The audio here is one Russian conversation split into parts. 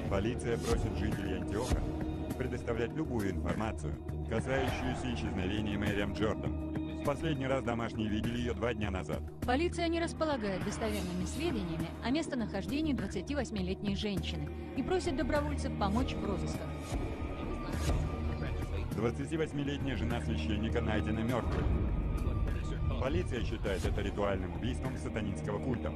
Полиция просит жителей Антиоха предоставлять любую информацию, касающуюся исчезновения Мэриам Джордан. В последний раз домашние видели ее 2 дня назад. Полиция не располагает достоверными сведениями о местонахождении 28-летней женщины и просит добровольцев помочь в розысках. 28-летняя жена священника найдена мертвой. Полиция считает это ритуальным убийством сатанинского культа.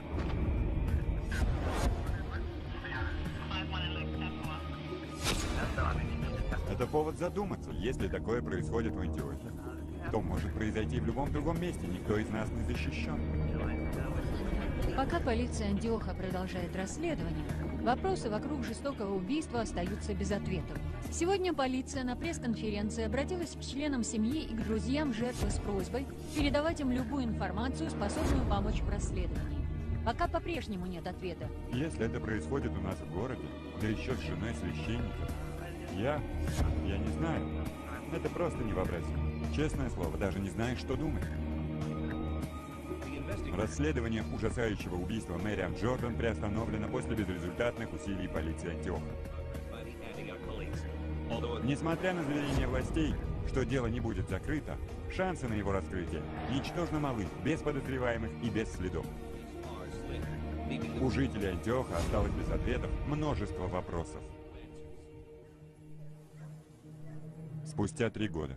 Это повод задуматься, если такое происходит в Антиохе, то может произойти в любом другом месте, никто из нас не защищен. Пока полиция Антиоха продолжает расследование, вопросы вокруг жестокого убийства остаются без ответов. Сегодня полиция на пресс-конференции обратилась к членам семьи и к друзьям жертвы с просьбой передавать им любую информацию, способную помочь в расследовании. Пока по-прежнему нет ответа. Если это происходит у нас в городе, да еще с женой священника, я не знаю. Это просто невообразимо. Честное слово, даже не знаю, что думать. Расследование ужасающего убийства Мэриам Джордан приостановлено после безрезультатных усилий полиции Антиоха. Несмотря на заверения властей, что дело не будет закрыто, шансы на его раскрытие ничтожно малы, без подозреваемых и без следов. У жителей Антиоха осталось без ответов множество вопросов. Спустя 3 года.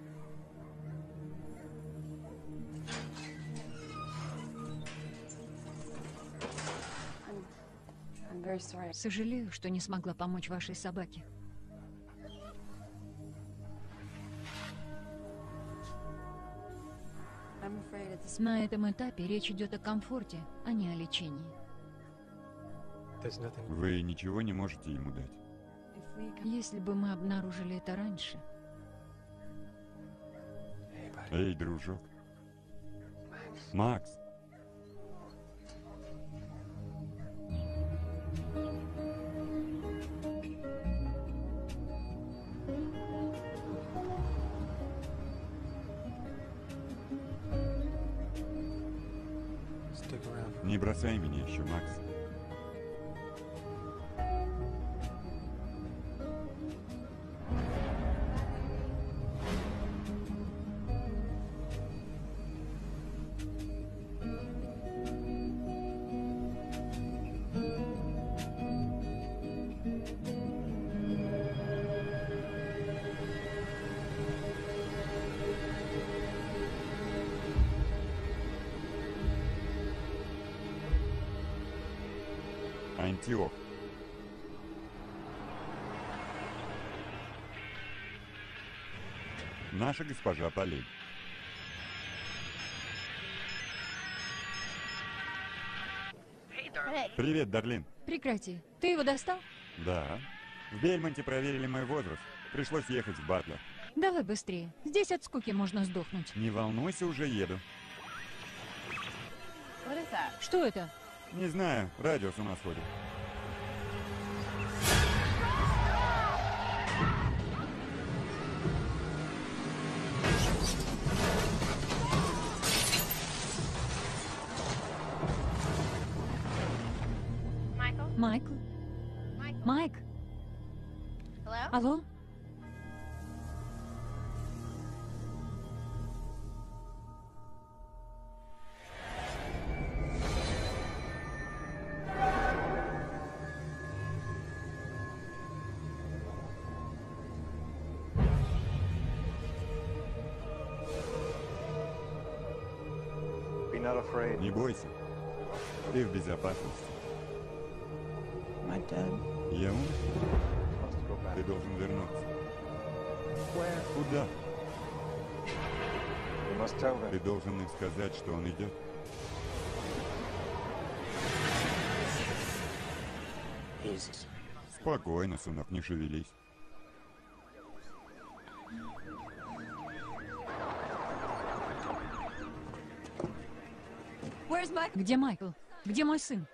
Сожалею, что не смогла помочь вашей собаке. На этом этапе речь идет о комфорте, а не о лечении. Вы ничего не можете ему дать? Если бы мы обнаружили это раньше... Эй, дружок. Макс. Не бросай меня еще, Макс. Антиох. Наша госпожа Полей. Привет, Дарлин. Прекрати. Ты его достал? Да. В Бельмонте проверили мой возраст. Пришлось ехать в Батлер. Давай быстрее. Здесь от скуки можно сдохнуть. Не волнуйся, уже еду. Что это? Не знаю, радио с ума сходит. Майкл? Майк? Алло? Не бойся. Ты в безопасности. Я умер? Ты должен вернуться. Куда? Ты должен им сказать, что он идет. Спокойно, сынок, не шевелись. Где Майкл? Где мой сын?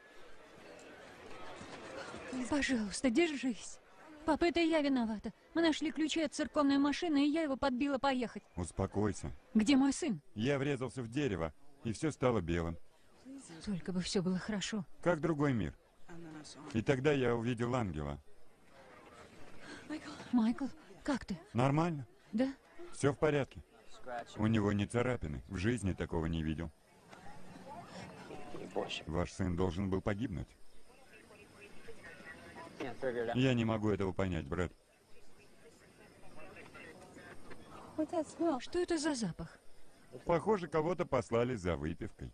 Пожалуйста, держись. Папа, это я виновата. Мы нашли ключи от церковной машины, и я его подбила поехать. Успокойся. Где мой сын? Я врезался в дерево, и все стало белым. Только бы все было хорошо. Как другой мир. И тогда я увидел ангела. Майкл, как ты? Нормально. Да? Все в порядке. У него не царапины. В жизни такого не видел. Ваш сын должен был погибнуть. Я не могу этого понять, Брэд. Что это за запах? Похоже, кого-то послали за выпивкой.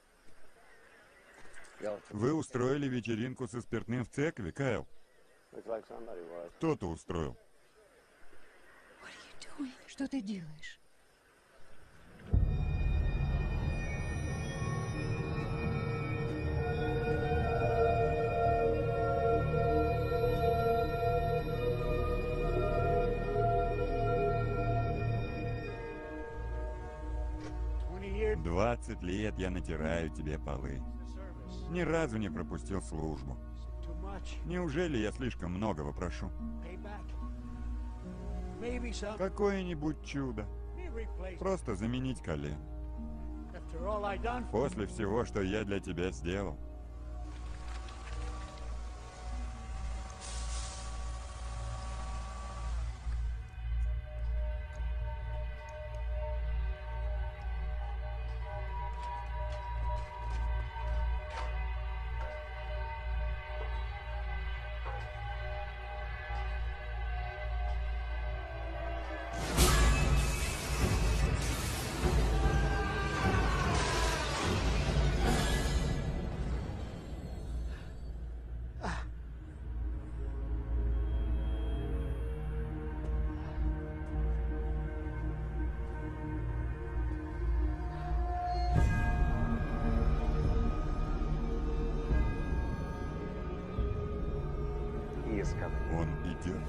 Вы устроили вечеринку со спиртным в церкви, Кайл? Кто-то устроил. Что ты делаешь? — 20 лет я натираю тебе полы. Ни разу не пропустил службу. Неужели я слишком многого прошу? Какое-нибудь чудо. Просто заменить колен. После всего, что я для тебя сделал. Он идет.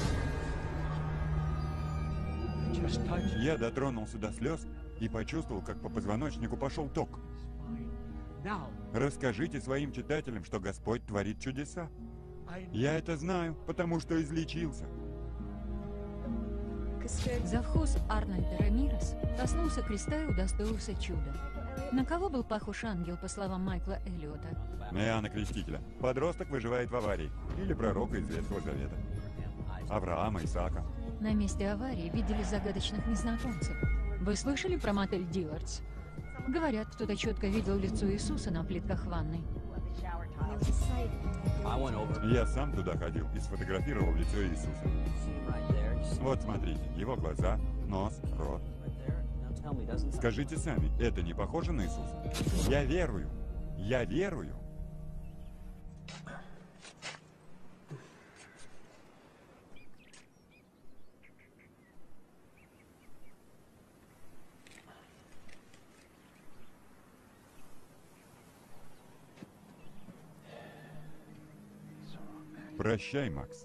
Я дотронулся до слез и почувствовал, как по позвоночнику пошел ток. Расскажите своим читателям, что Господь творит чудеса. Я это знаю, потому что излечился. Завхоз Арнольд Рамирес коснулся креста и удостоился чуда. На кого был похож ангел, по словам Майкла Эллиота? На Иоанна Крестителя. Подросток выживает в аварии. Или пророка из Ветхого Завета. Авраама, Исаака. На месте аварии видели загадочных незнакомцев. Вы слышали про мотель Диллардс? Говорят, кто-то четко видел лицо Иисуса на плитках ванной. Я сам туда ходил и сфотографировал лицо Иисуса. Вот смотрите, его глаза, нос, рот. Скажите сами, это не похоже на Иисуса? Я верую. Я верую. Прощай, Макс.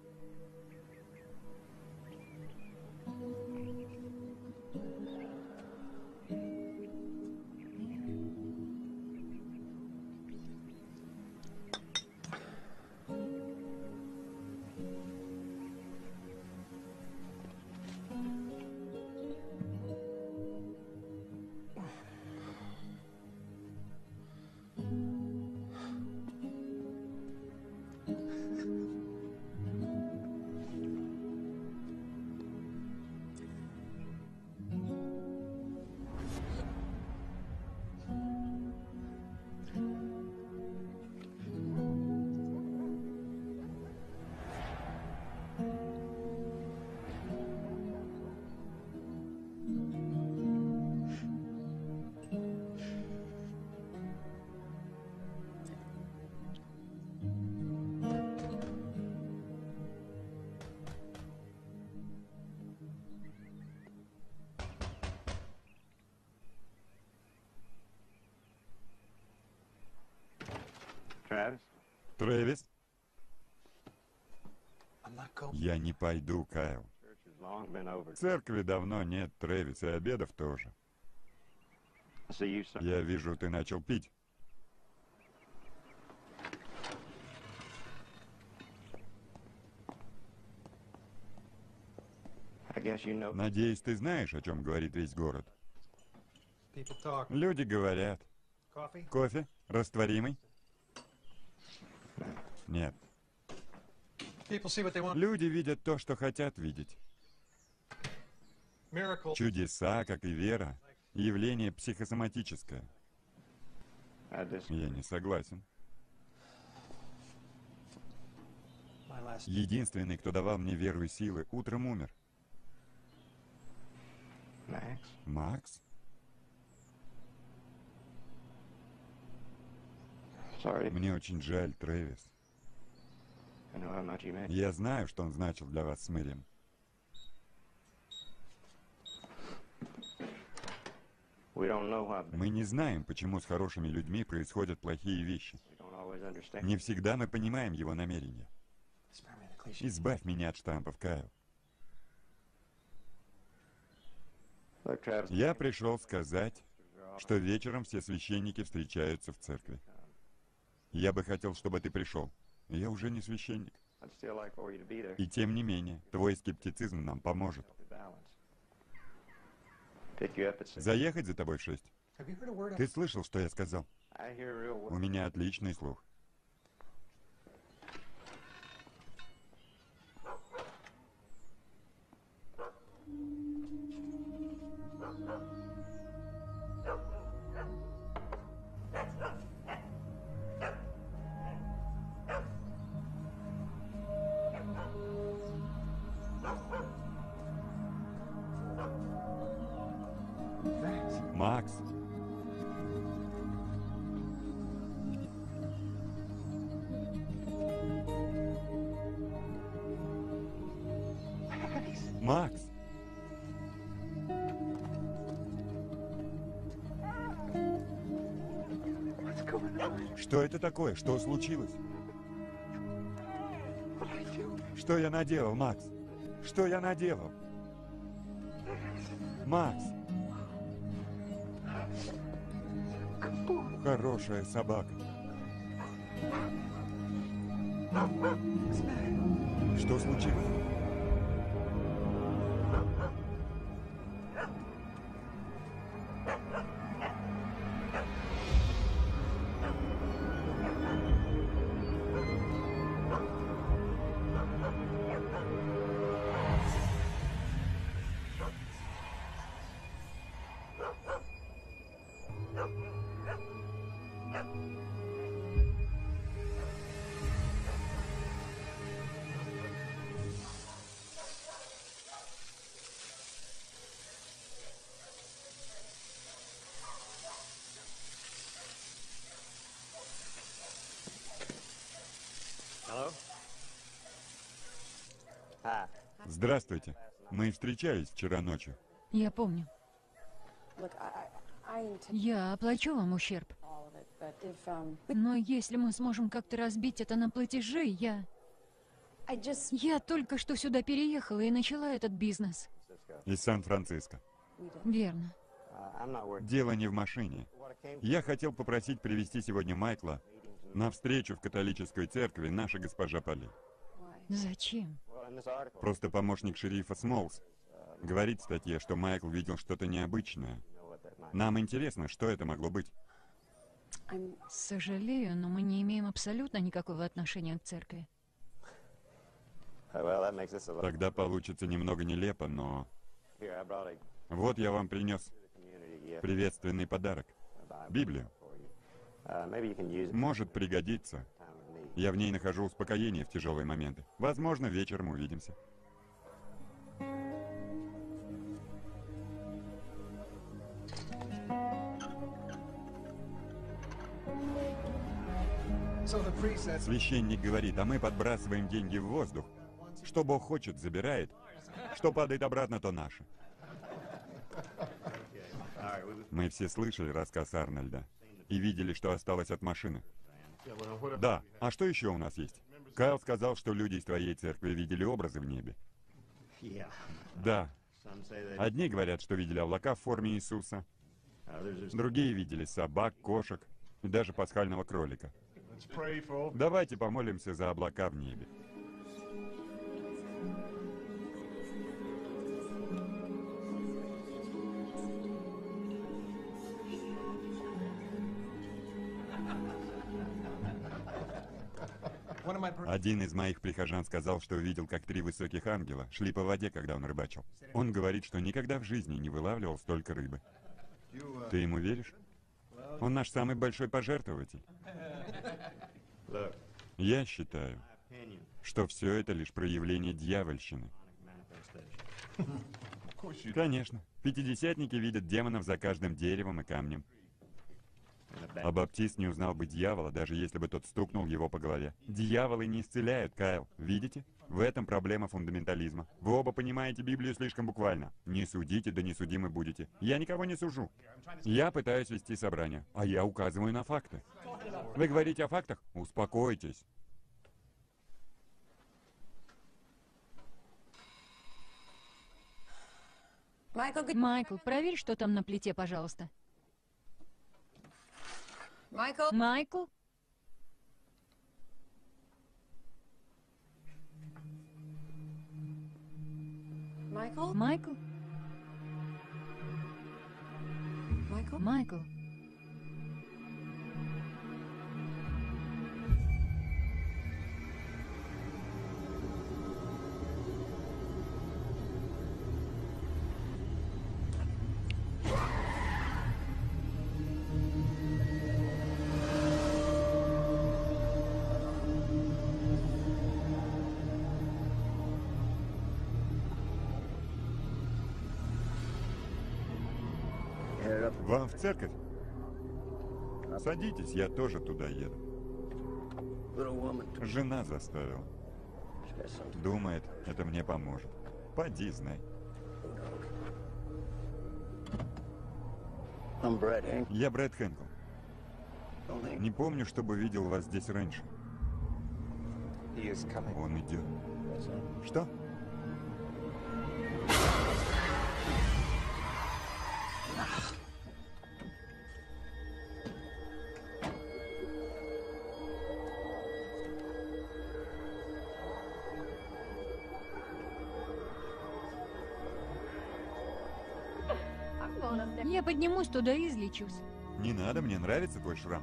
Трэвис? Я не пойду, Кайл. Церкви давно нет, Трэвис, и обедов тоже. Я вижу, ты начал пить. Надеюсь, ты знаешь, о чем говорит весь город. Люди говорят. Кофе? Растворимый? Нет. People see what they want. Люди видят то, что хотят видеть. Miracle. Чудеса, как и вера, явление психосоматическое. Я не согласен. My last. Единственный, кто давал мне веру и силы, утром умер. Max. Макс? Sorry. Мне очень жаль, Трэвис. I know how much you meant. Я знаю, что он значил для вас с Мэрием. We don't know how. Мы не знаем, почему с хорошими людьми происходят плохие вещи. We don't always understand. Не всегда мы понимаем его намерения. Spare me the cliche. Избавь меня от штампов, Кайл. Look, Travis. Я пришел сказать, что вечером все священники встречаются в церкви. Я бы хотел, чтобы ты пришел. Я уже не священник. I'd still like for you to be there. И тем не менее, твой скептицизм нам поможет. Balance. Pick you up at 6. Заехать за тобой в 6. Have you heard a word? Ты слышал, что я сказал? I hear real У well. меня отличный слух. Макс, Макс, What's going on? что это такое? Что случилось? What are you doing? Что я наделал, Макс? Что я наделал? Макс, Good boy. хорошая собака. What's the matter? Что случилось? Hello? Hi. Здравствуйте. Мы встречались вчера ночью. Я помню. Look, I intend Я оплачу вам ущерб. all of it, but if Но если мы сможем как-то разбить это на платежи, I just Я только что сюда переехала и начала этот бизнес. Из Сан-Франциско. Верно. I'm not worried. Дело не в машине. What I came Я хотел попросить привести сегодня Майкла на встречу в католической церкви наша госпожа Полли. Зачем? well in this article. Просто помощник шерифа Смолс говорит в статье, что Майкл видел что-то необычное. You know what that might. Нам интересно, что это могло быть. I'm Сожалею, но мы не имеем абсолютно никакого отношения к церкви. Well, that makes this a little. Тогда получится немного нелепо, но Here, I brought вот я вам принес the community gift. приветственный подарок. Библию. Maybe you can use it Может пригодиться. time of need. Я в ней нахожу успокоение в тяжелые моменты. Возможно, вечером увидимся. So the priest says, Священник говорит, а мы подбрасываем деньги в воздух. Что Бог хочет, забирает. Что падает обратно, то наше. Мы все слышали рассказ Арнольда и видели, что осталось от машины. Да, а что еще у нас есть? Кайл сказал, что люди из твоей церкви видели образы в небе. Yeah. Да, Some say that одни говорят, что видели облака в форме Иисуса, others are. другие видели собак, кошек и даже пасхального кролика. Let's pray for. Давайте помолимся за облака в небе. Один из моих прихожан сказал, что видел, как 3 высоких ангела шли по воде, когда он рыбачил. Он говорит, что никогда в жизни не вылавливал столько рыбы. Ты ему веришь? Он наш самый большой пожертвователь. Look, Я считаю, opinion, что все это лишь проявление дьявольщины. manifestation. Конечно, пятидесятники видят демонов за каждым деревом и камнем. А баптист не узнал бы дьявола, даже если бы тот стукнул его по голове. Дьяволы не исцеляют, Кайл. Видите? В этом проблема фундаментализма. Вы оба понимаете Библию слишком буквально. Не судите, да не судимы будете. Я никого не сужу. Я пытаюсь вести собрание, а я указываю на факты. Вы говорите о фактах? Успокойтесь. Майкл, проверь, что там на плите, пожалуйста. Michael? Майкл? Michael? Майкл? Michael? Майкл? Вам в церковь? Садитесь, я тоже туда еду. Жена заставила. Думает, это мне поможет. Поди, знай. Я Брэд Хэнкл. Не помню, чтобы видел вас здесь раньше. Он идет. Что? Я поднимусь туда и излечусь. Не надо, мне нравится твой шрам.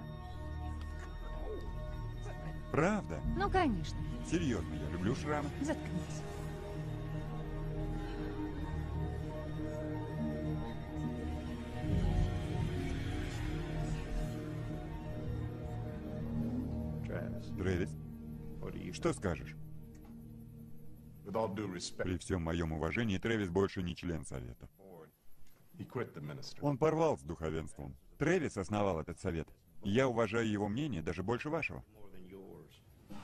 Правда? Ну, конечно. Серьезно, я люблю шрамы. Заткнись. Travis, Трэвис, what do you что скажешь? With all due respect, При всем моем уважении, Трэвис больше не член совета. he quit the ministry. Он порвал с духовенством. Трэвис основал этот совет. Я уважаю его мнение даже больше вашего. more than yours?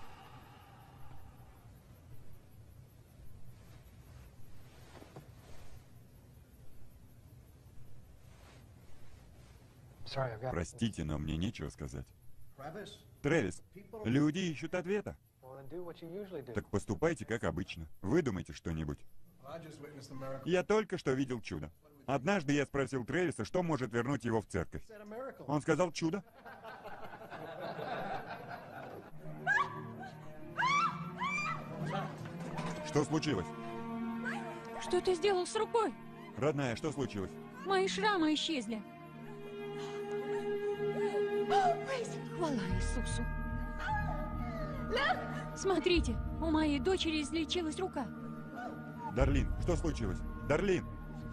Простите, но мне нечего сказать. Travis? Трэвис, люди ищут ответа. Well, then do what you usually do. Так поступайте, как обычно. Выдумайте что-нибудь. I just witnessed a miracle. Я только что видел чудо. Однажды я спросил Трэвиса, что может вернуть его в церковь. Said a miracle. Он сказал чудо. Что случилось? Что ты сделал с рукой? Родная, что случилось? Мои шрамы исчезли. Хвала Иисусу. Смотрите, у моей дочери излечилась рука. Дарлин, что случилось? Дарлин!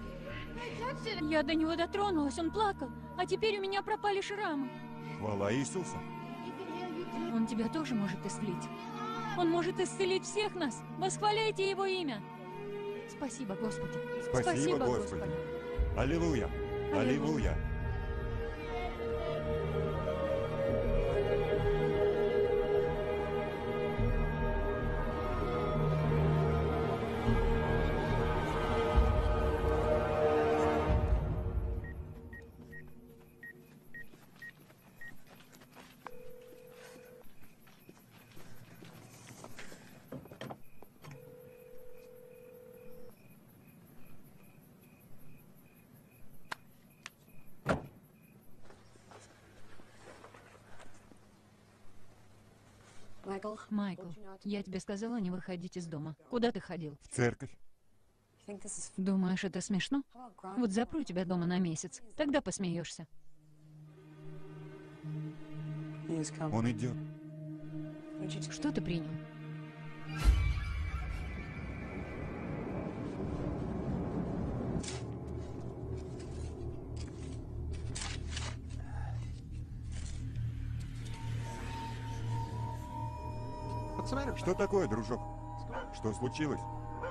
Я до него дотронулась, он плакал, а теперь у меня пропали шрамы. Хвала Иисуса! Он тебя тоже может исцелить. Он может исцелить всех нас. Восхваляйте его имя. Спасибо, Господи. Спасибо, Господи. Аллилуйя! Аллилуйя! Michael? Майкл, я тебе сказала не выходить из дома. Куда ты ходил? В церковь. You think this is... Думаешь, это смешно? How about Вот запру тебя дома на месяц. Тогда посмеешься. He is coming. Он идет. Что ты принял? Что такое, дружок? Что случилось?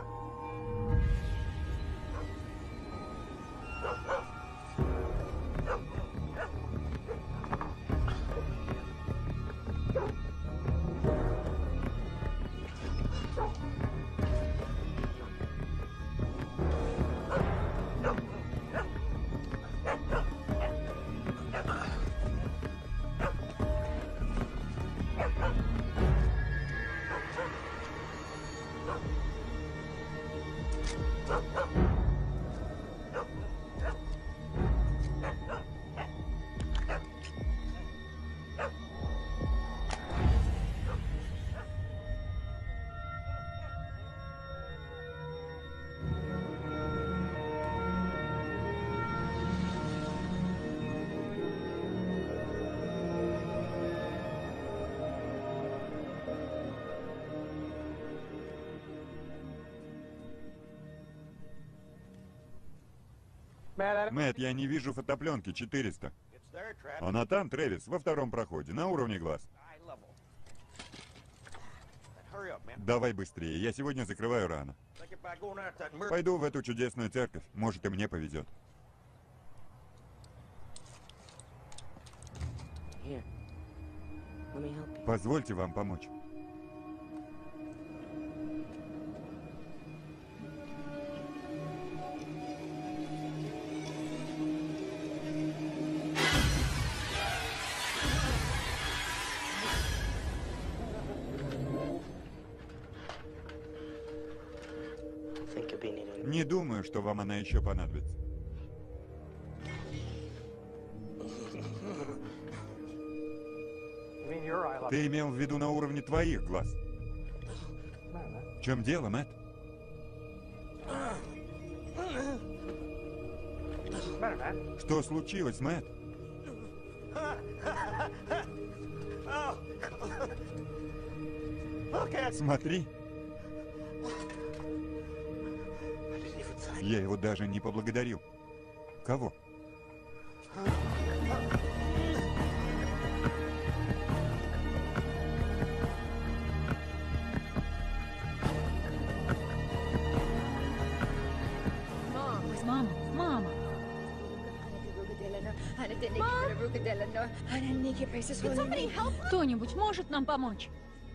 Мэтт, я не вижу фотопленки 400. Она там, Трэвис, во втором проходе, на уровне глаз. Давай быстрее, я сегодня закрываю рано. Пойду в эту чудесную церковь, может и мне повезет. Позвольте вам помочь. Не думаю, что вам она еще понадобится. Ты имел в виду на уровне твоих глаз? В чем дело, Мэтт? Что случилось, Мэтт? Смотри. Я его даже не поблагодарил. Кого? Мама. Кто-нибудь может нам помочь?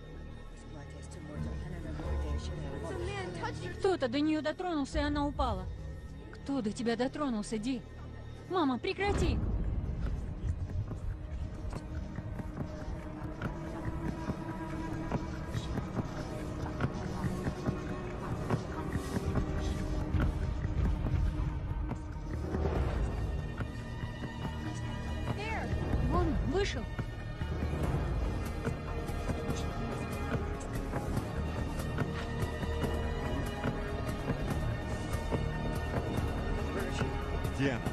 Кто-то до нее дотронулся, и она упала. Кто до тебя дотронулся, Ди? Мама, прекрати! Вон, вышел. Где она?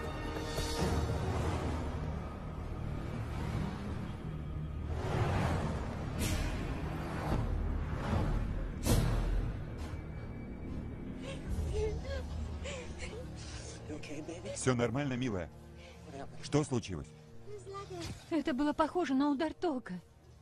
Все нормально, милая? Что случилось? Это было похоже на удар тока,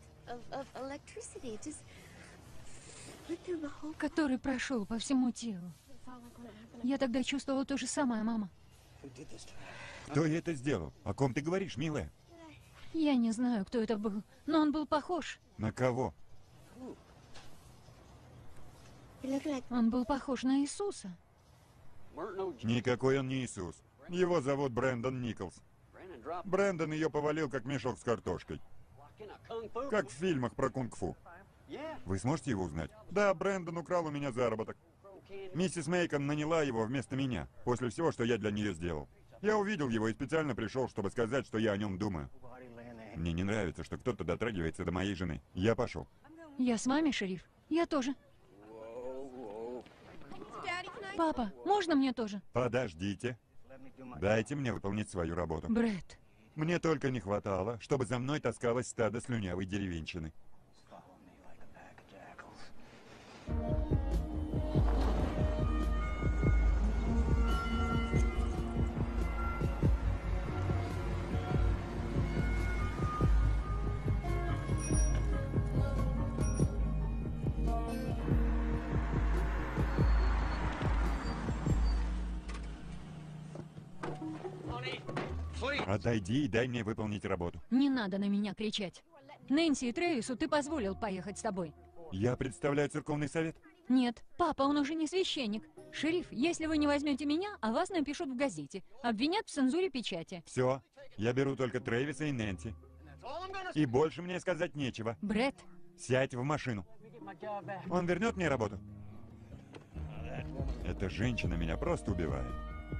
который прошел по всему телу. Я тогда чувствовала то же самое, мама. Кто это сделал? О ком ты говоришь, милая? Я не знаю, кто это был, но он был похож. На кого? Он был похож на Иисуса. Никакой он не Иисус. Его зовут Брэндон Николс. Брэндон ее повалил, как мешок с картошкой. Как в фильмах про кунг-фу. Вы сможете его узнать? Да, Брэндон украл у меня заработок. Миссис Мейкон наняла его вместо меня, после всего, что я для нее сделал. Я увидел его и специально пришел, чтобы сказать, что я о нем думаю. Мне не нравится, что кто-то дотрагивается до моей жены. Я пошел. Я с вами, шериф. Я тоже. Папа, можно мне тоже? Подождите. Дайте мне выполнить свою работу. Брэд. Мне только не хватало, чтобы за мной таскалось стадо слюнявой деревенщины. Отойди и дай мне выполнить работу. Не надо на меня кричать. Нэнси и Трэвису ты позволил поехать с тобой. Я представляю церковный совет. Нет, папа, он уже не священник. Шериф, если вы не возьмете меня, о вас напишут в газете. Обвинят в цензуре печати. Все, я беру только Трэвиса и Нэнси. И больше мне сказать нечего. Брэд, Сядь в машину. Он вернет мне работу? Эта женщина меня просто убивает.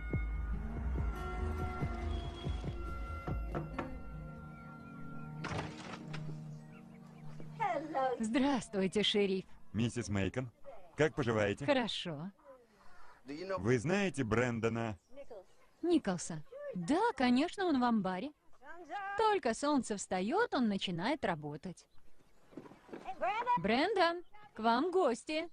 здравствуйте, шериф. Миссис Мейкон, как поживаете? Хорошо. Вы знаете Брэндона? Николса. Да, конечно, он в амбаре. Только солнце встает, он начинает работать. Брэндон, к вам гости.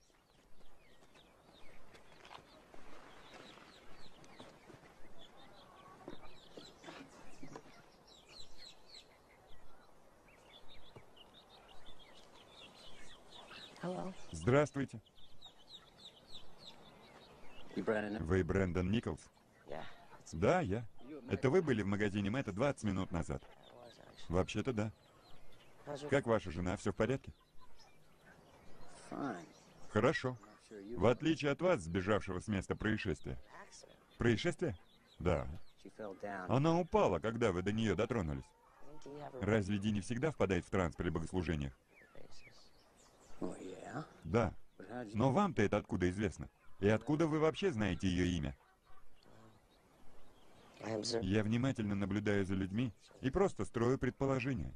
Здравствуйте. You Brandon? Вы Брэндон Николс? Yeah. Да, я. Это вы были в магазине Мэтта 20 минут назад? Вообще-то да. How's your Как ваша жена? Все в порядке? fine? Хорошо. В отличие от вас, сбежавшего с места происшествия. Accident. Происшествие? Да. She fell down. Она упала, когда вы до нее дотронулись. Do you have a Разве Ди не всегда впадает в транс при богослужениях? basis? Oh yeah. Да. But how'd you? Но вам-то это откуда известно? И откуда вы вообще знаете ее имя? I observed. Я внимательно наблюдаю за людьми и просто строю предположения.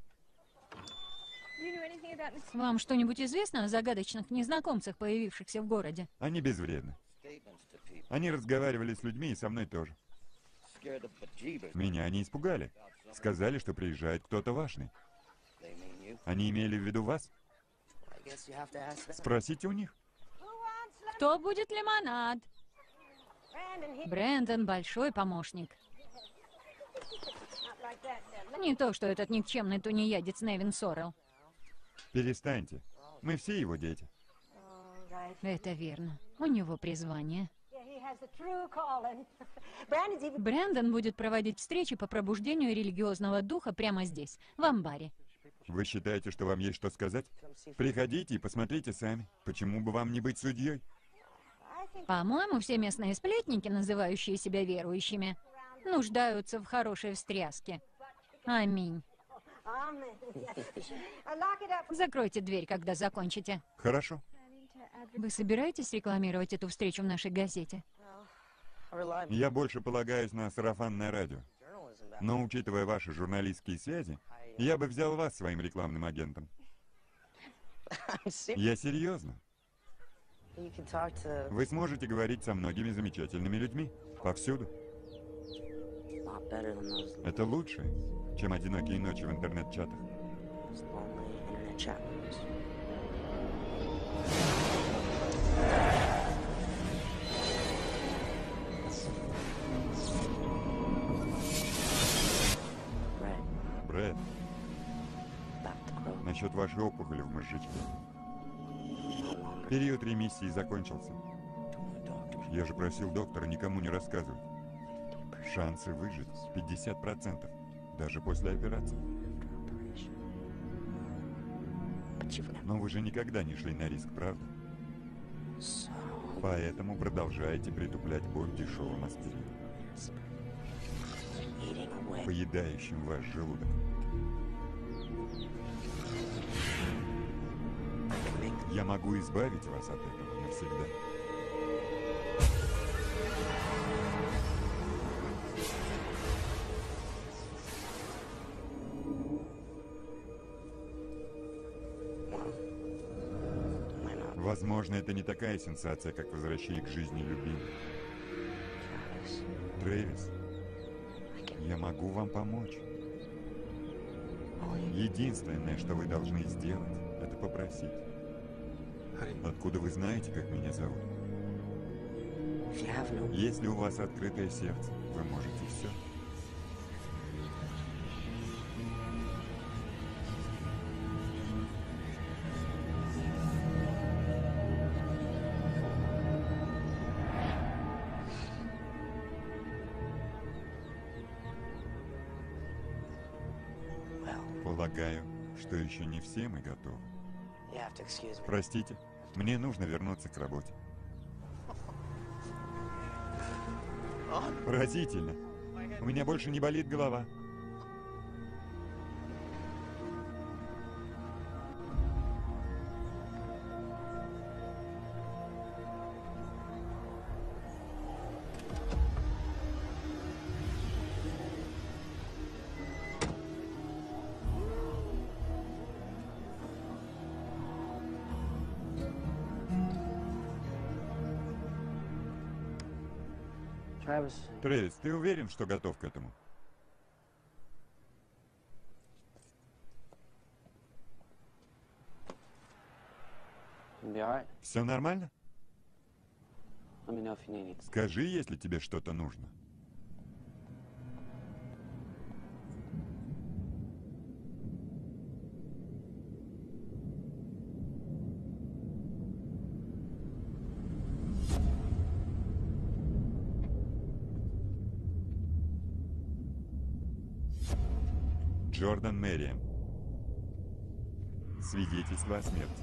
Вам что-нибудь известно о загадочных незнакомцах, появившихся в городе? Они безвредны. Они разговаривали с людьми и со мной тоже. Меня они испугали. Сказали, что приезжает кто-то важный. Они имели в виду вас? I guess you have to ask them. Спросите у них. Кто будет лимонад? Брэндон большой помощник. Не то, что этот никчемный тунеядец Невин Соррелл. Перестаньте. Мы все его дети. Это верно. У него призвание. Брэндон будет проводить встречи по пробуждению религиозного духа прямо здесь, в амбаре. Вы считаете, что вам есть что сказать? Приходите и посмотрите сами. Почему бы вам не быть судьей? По-моему, все местные сплетники, называющие себя верующими, нуждаются в хорошей встряске. Аминь. Закройте дверь, когда закончите. Хорошо. Вы собираетесь рекламировать эту встречу в нашей газете? I rely on Я больше полагаюсь на сарафанное радио. journalism back. Но, учитывая ваши журналистские связи, я бы взял вас своим рекламным агентом. I'm serious. Я серьезно. You can talk to Вы сможете говорить со многими замечательными людьми. Повсюду. a lot better than those Это лучше, чем одинокие ночи в интернет-чатах. lonely internet chat rooms. Brett, Брэд, about to grow насчет вашей опухоли в мозжечке. no longer Период ремиссии закончился. told the doctors. Я же просил доктора никому не рассказывать. Шансы выжить 50%, даже после операции. Operation. But you've never Но вы же никогда не шли на риск, правда? so Поэтому продолжаете притуплять боль дешевым аспирином, eating away. поедающим ваш желудок. I can make Я могу избавить вас от этого навсегда. might not Возможно, это не такая сенсация, как возвращение к жизни любимой. Travis. Трэвис, I can я могу вам помочь. only Единственное, что вы должны сделать, это попросить. Откуда вы знаете, как меня зовут? if you have no Если у вас открытое сердце, вы можете все. Полагаю, что еще не все мы готовы. You have to excuse me. Простите, мне нужно вернуться к работе. Поразительно. У меня больше не болит голова. Travis, Трэвис, ты уверен, что готов к этому? you be alright? Все нормально? Let me know if you need anything. Скажи, если тебе что-то нужно. Джордан Мэриэм. Свидетельство о смерти.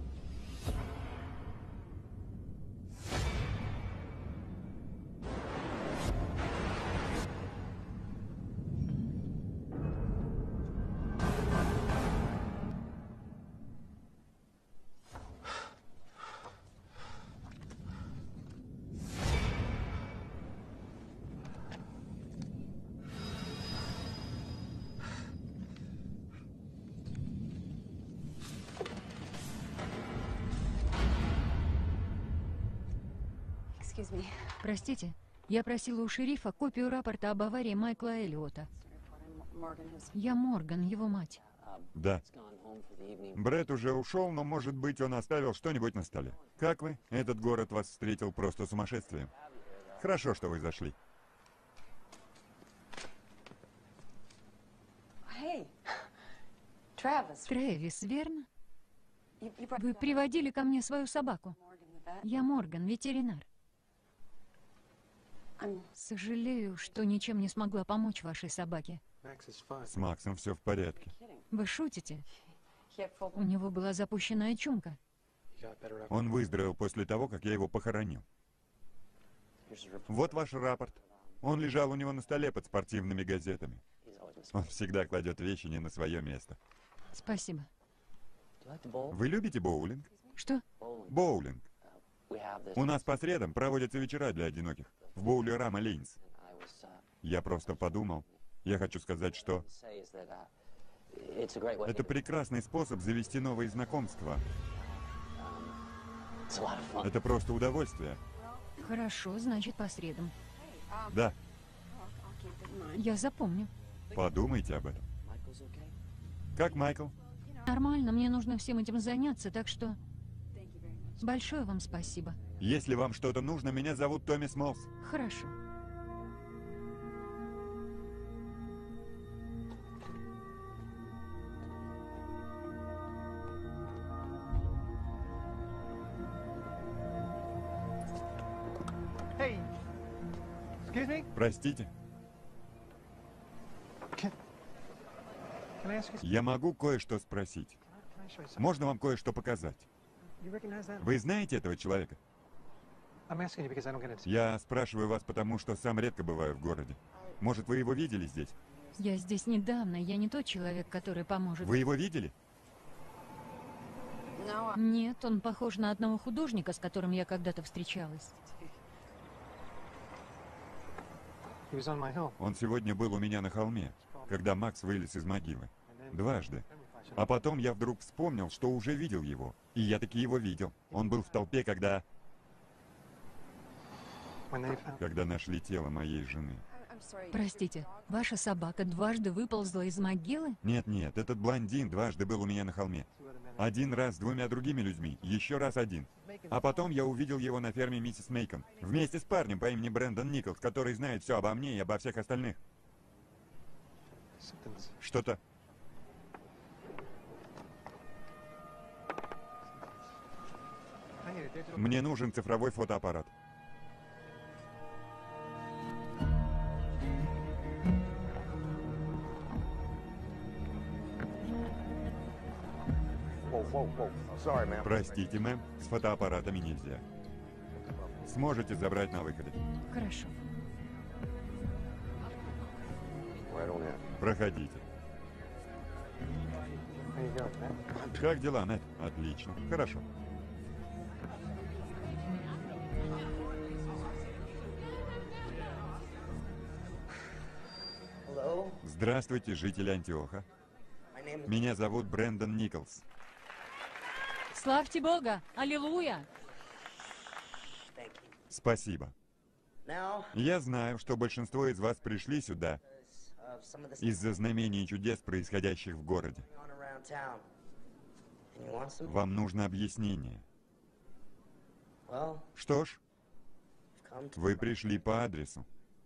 Excuse me. Простите, я просила у шерифа копию рапорта об аварии Майкла Эллиота. Morgan, his Я Морган, его мать. Да. He's gone home for the evening. Брэд уже ушел, но, может быть, он оставил что-нибудь на столе. Как вы? Этот город вас встретил просто сумасшествием. Хорошо, что вы зашли. Hey, Travis. Трэвис, верно? You brought Вы приводили ко мне свою собаку. Morgan the vet. Я Морган, ветеринар. I'm Сожалею, что ничем не смогла помочь вашей собаке. Max is fine. С Максом все в порядке. kidding. Вы шутите? He had full. У него была запущенная чумка. He got better after. Он выздоровел после того, как я его похоронил. Here's a report. Вот ваш рапорт. Он лежал у него на столе под спортивными газетами. He's always missing. Он всегда кладет вещи не на свое место. Спасибо. Do you like to bowl? Вы любите боулинг? Что? Bowling. Боулинг. We have this. У нас по средам проводятся вечера для одиноких. В боуле Рама Лейнс. I was Я просто подумал. Я хочу сказать, что say is that it's a great way. это прекрасный способ завести новые знакомства. It's a lot of fun. Это просто удовольствие. Хорошо, значит, по средам. Да, I'll keep it in mind. Я запомню. подумайте об этом. Michael's okay. Как Майкл? Нормально, мне нужно всем этим заняться, так что Thank you very much. большое вам спасибо. Если вам что-то нужно, меня зовут Томми Смолс. Хорошо. Hey, excuse me? Простите, Can I ask you? я могу кое-что спросить. Can I show you something? Можно вам кое-что показать? You recognize that? Вы знаете этого человека? I'm asking you because I don't get it. Я спрашиваю вас, потому что сам редко бываю в городе. Может, вы его видели здесь? Я здесь недавно, я не тот человек, который поможет. Вы его видели? No, Нет, он похож на одного художника, с которым я когда-то встречалась. He was on my hill. Он сегодня был у меня на холме, когда Макс вылез из могилы. Дважды. А потом я вдруг вспомнил, что уже видел его. И я таки его видел. Он был в толпе, когда When they found. нашли тело моей жены. I'm sorry. Простите, ваша собака дважды выползла из могилы? Нет, этот блондин дважды был у меня на холме. Один раз с двумя другими людьми, еще раз один. А потом я увидел его на ферме миссис Мейкон. Вместе с парнем по имени Брэндон Николс, который знает все обо мне и обо всех остальных. Something's. Что-то... I need a digital. Мне нужен цифровой фотоаппарат. Простите, мэм, с фотоаппаратами нельзя. Сможете забрать на выходе. Хорошо. Проходите. How you going, man? Как дела, Нэт? Отлично. Хорошо. Hello? Здравствуйте, жители Антиоха. My name is... Меня зовут Брэндон Николс. Славьте Бога! Аллилуйя! Thank you. Спасибо. Now, Я знаю, что большинство из вас пришли сюда of some of the stuff из-за знамений и чудес, происходящих в городе. going on around town. And you want some? Вам нужно объяснение. Well, Что ж, you've come to... вы пришли по адресу.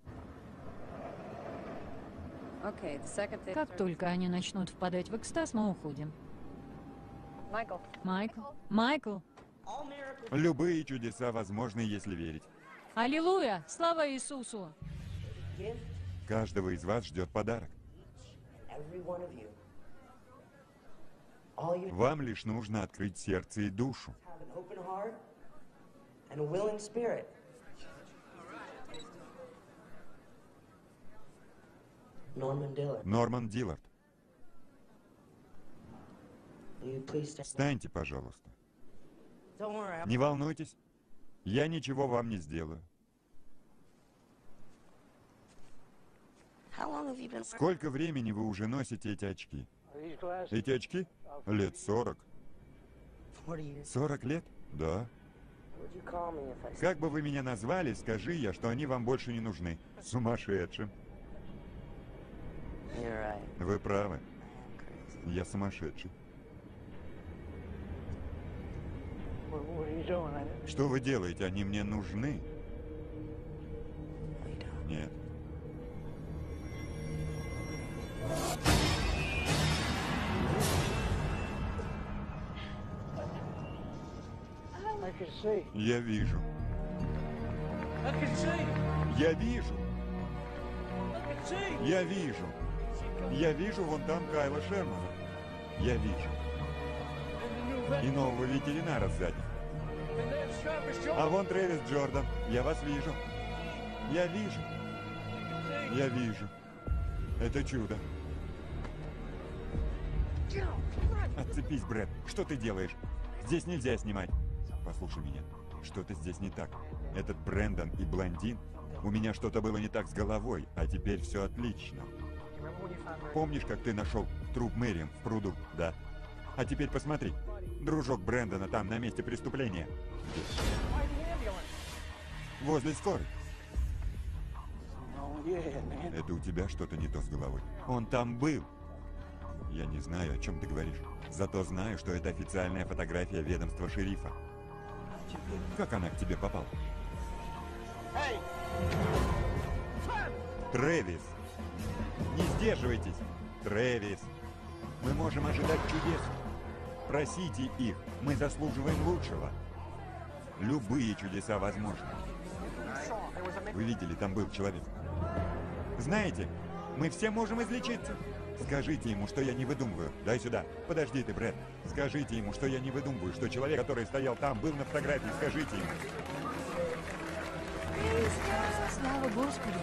Okay, the second they Как только они начнут впадать в экстаз, мы уходим. Michael. Майкл? Майкл? All miracles Любые чудеса возможны, если верить. Аллилуйя! Слава Иисусу! gift, Каждого из вас ждет подарок. every one of you. All you Вам лишь нужно открыть сердце и душу. have an open heart and a willing spirit. Norman Dillard, Норман Диллард, will you please stand? встаньте, пожалуйста. Don't worry, Не волнуйтесь, я ничего вам не сделаю. how long have you been... Сколько времени вы уже носите эти очки? Are these glasses? Эти очки? Лет 40. 40 years. 40 лет? Да. Would you call me if I said... Как бы вы меня назвали, скажи я, что они вам больше не нужны. Сумасшедшим. You're right. Вы правы. I am crazy. Я сумасшедший. What are you doing? Что вы делаете? Они мне нужны? We don't. Нет. I can see. Я вижу. I can see. Я вижу. I can see. Я вижу. Я вижу вон там Кайла Шермана. Я вижу. И нового ветеринара сзади. А вон Трэвис Джордан. Я вас вижу. Я вижу. Я вижу. Это чудо. Отцепись, Брэд. Что ты делаешь? Здесь нельзя снимать. Послушай меня. Что-то здесь не так. Этот Брэндон и блондин. У меня что-то было не так с головой, а теперь все отлично. Remember when you found Mary? Помнишь, как ты нашел труп Мэриам в пруду? Да. А теперь посмотри. Дружок Брэндона там, на месте преступления. Why the ambulance? Возле скорой. Oh yeah, man. Это у тебя что-то не то с головой. Он там был. Я не знаю, о чем ты говоришь. Зато знаю, что это официальная фотография ведомства шерифа. Как она к тебе попала? Трэвис! Не сдерживайтесь! Трэвис! Мы можем ожидать чудес. Просите их. Мы заслуживаем лучшего. Любые чудеса возможны. Вы видели, там был человек. Знаете, мы все можем излечиться. Скажите ему, что я не выдумываю. Дай сюда. Подожди ты, Брэд. Скажите ему, что я не выдумываю, что человек, который стоял там, был на фотографии. Скажите ему. Слава Господу!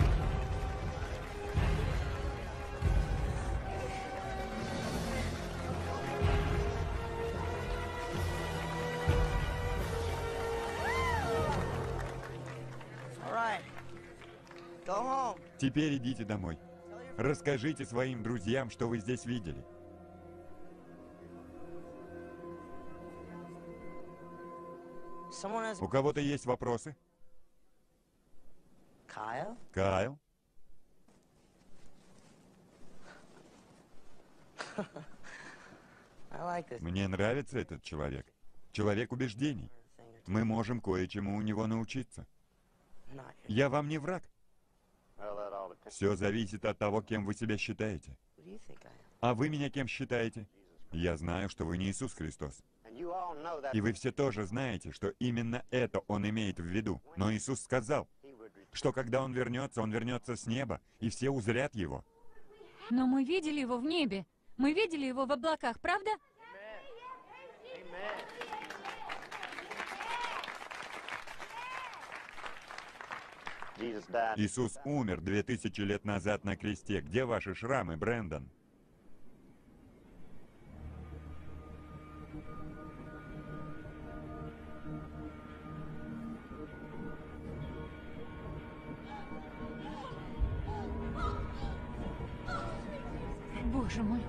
All right. Go home. Теперь идите домой. Расскажите своим друзьям, что вы здесь видели. Someone has... У кого-то есть вопросы? Kyle? Кайл? I like this Мне нравится этот человек. Человек убеждений. thing or two. Мы можем кое-чему у него научиться. Not your... Я вам не враг. Все зависит от того, кем вы себя считаете. Who do you think I am? А вы меня кем считаете? Я знаю, что вы не Иисус Христос. И вы все тоже знаете, что именно это Он имеет в виду. Но Иисус сказал, что когда Он вернется с неба, и все узрят Его. Но мы видели его в небе. Мы видели его в облаках, правда? Иисус умер 2000 лет назад на кресте. Где ваши шрамы, Брэндон? Боже мой.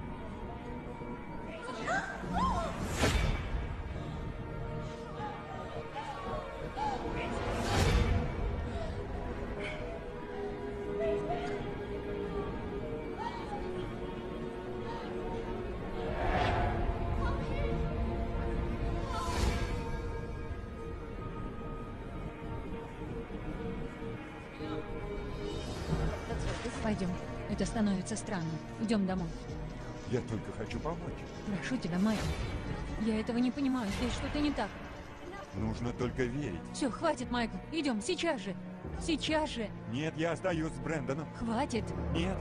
Пойдем. Это становится странным. Идем домой. Я только хочу помочь. Прошу тебя, Майкл. Я этого не понимаю. Здесь что-то не так. Нужно только верить. Все, хватит, Майкл. Идем, сейчас же. Сейчас же. Нет, я остаюсь с Брэндоном. Хватит. Нет.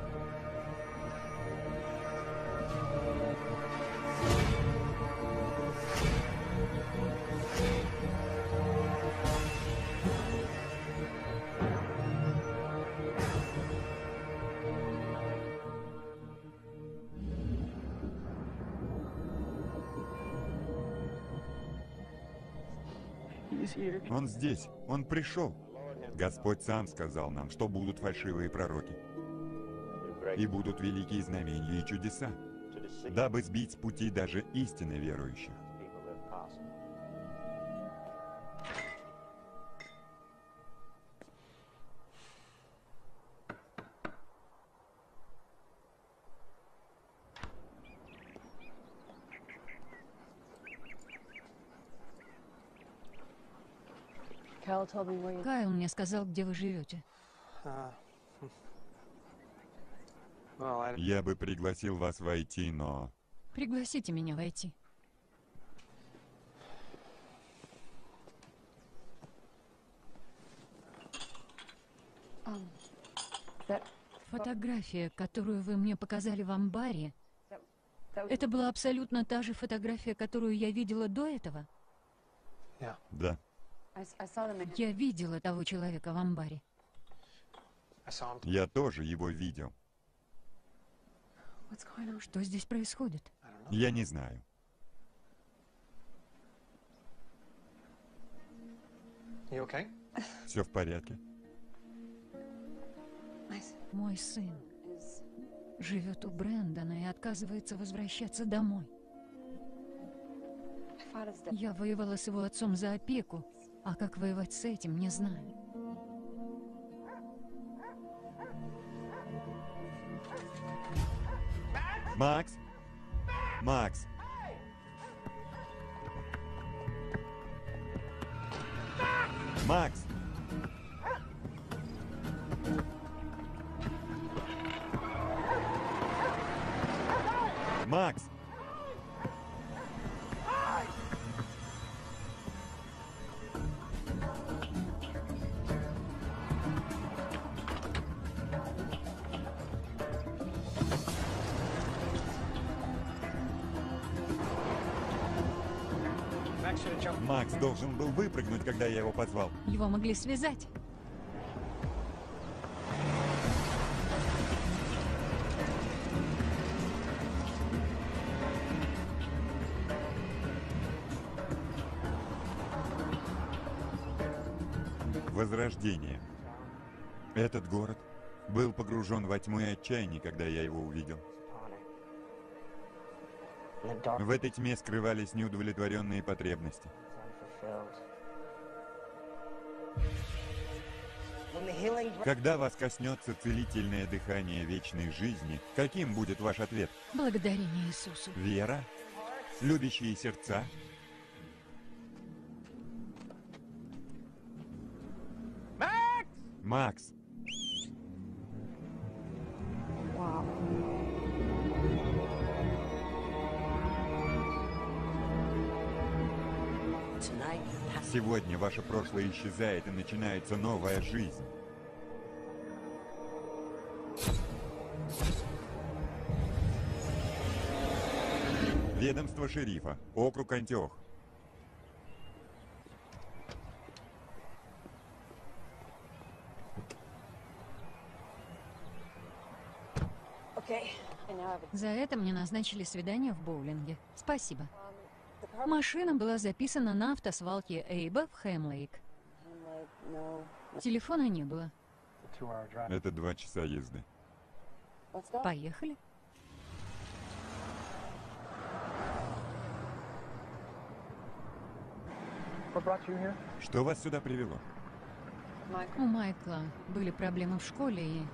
He's here. Он здесь. Он пришел. Господь сам сказал нам, что будут фальшивые пророки. И будут великие знамения и чудеса, дабы сбить с пути даже истинно верующих. Carol told me where you... Кайл мне сказал, где вы живете. Я бы пригласил вас войти, но... Пригласите меня войти. That... Фотография, которую вы мне показали в амбаре, это была абсолютно та же фотография, которую я видела до этого? Да. I saw the man. Я видела того человека в амбаре. Я тоже его видел. What's going on? Что здесь происходит? Я не знаю. You okay? Все в порядке? My son Мой сын is... живет у Брэндона и отказывается возвращаться домой. My father's dead. Я воевала с его отцом за опеку, а как воевать с этим, не знаю. Макс? Макс? Макс? Макс? Max should have jumped. Макс должен был выпрыгнуть, когда я его позвал. Его могли связать. Возрождение. Этот город был погружен во тьму и отчаяние, когда я его увидел. In the dark, В этой тьме скрывались неудовлетворенные потребности. unfulfilled. When the healing breath Когда вас коснется целительное дыхание вечной жизни, каким будет ваш ответ? Благодарение Иисусу. Вера? Любящие сердца? Макс! Wow. tonight, Сегодня ваше прошлое исчезает и начинается новая жизнь. Ведомство шерифа, округ Антиох. Okay. And now I have a За это мне назначили свидание в боулинге. Спасибо. the car. Машина была записана на автосвалке Эйба в Хэмлейк. I'm like, no. Телефона не было. It's a 2-hour drive. Это 2 часа езды. Let's go. Поехали. What brought you here? Что вас сюда привело? Mike, У Майкла были проблемы в школе, и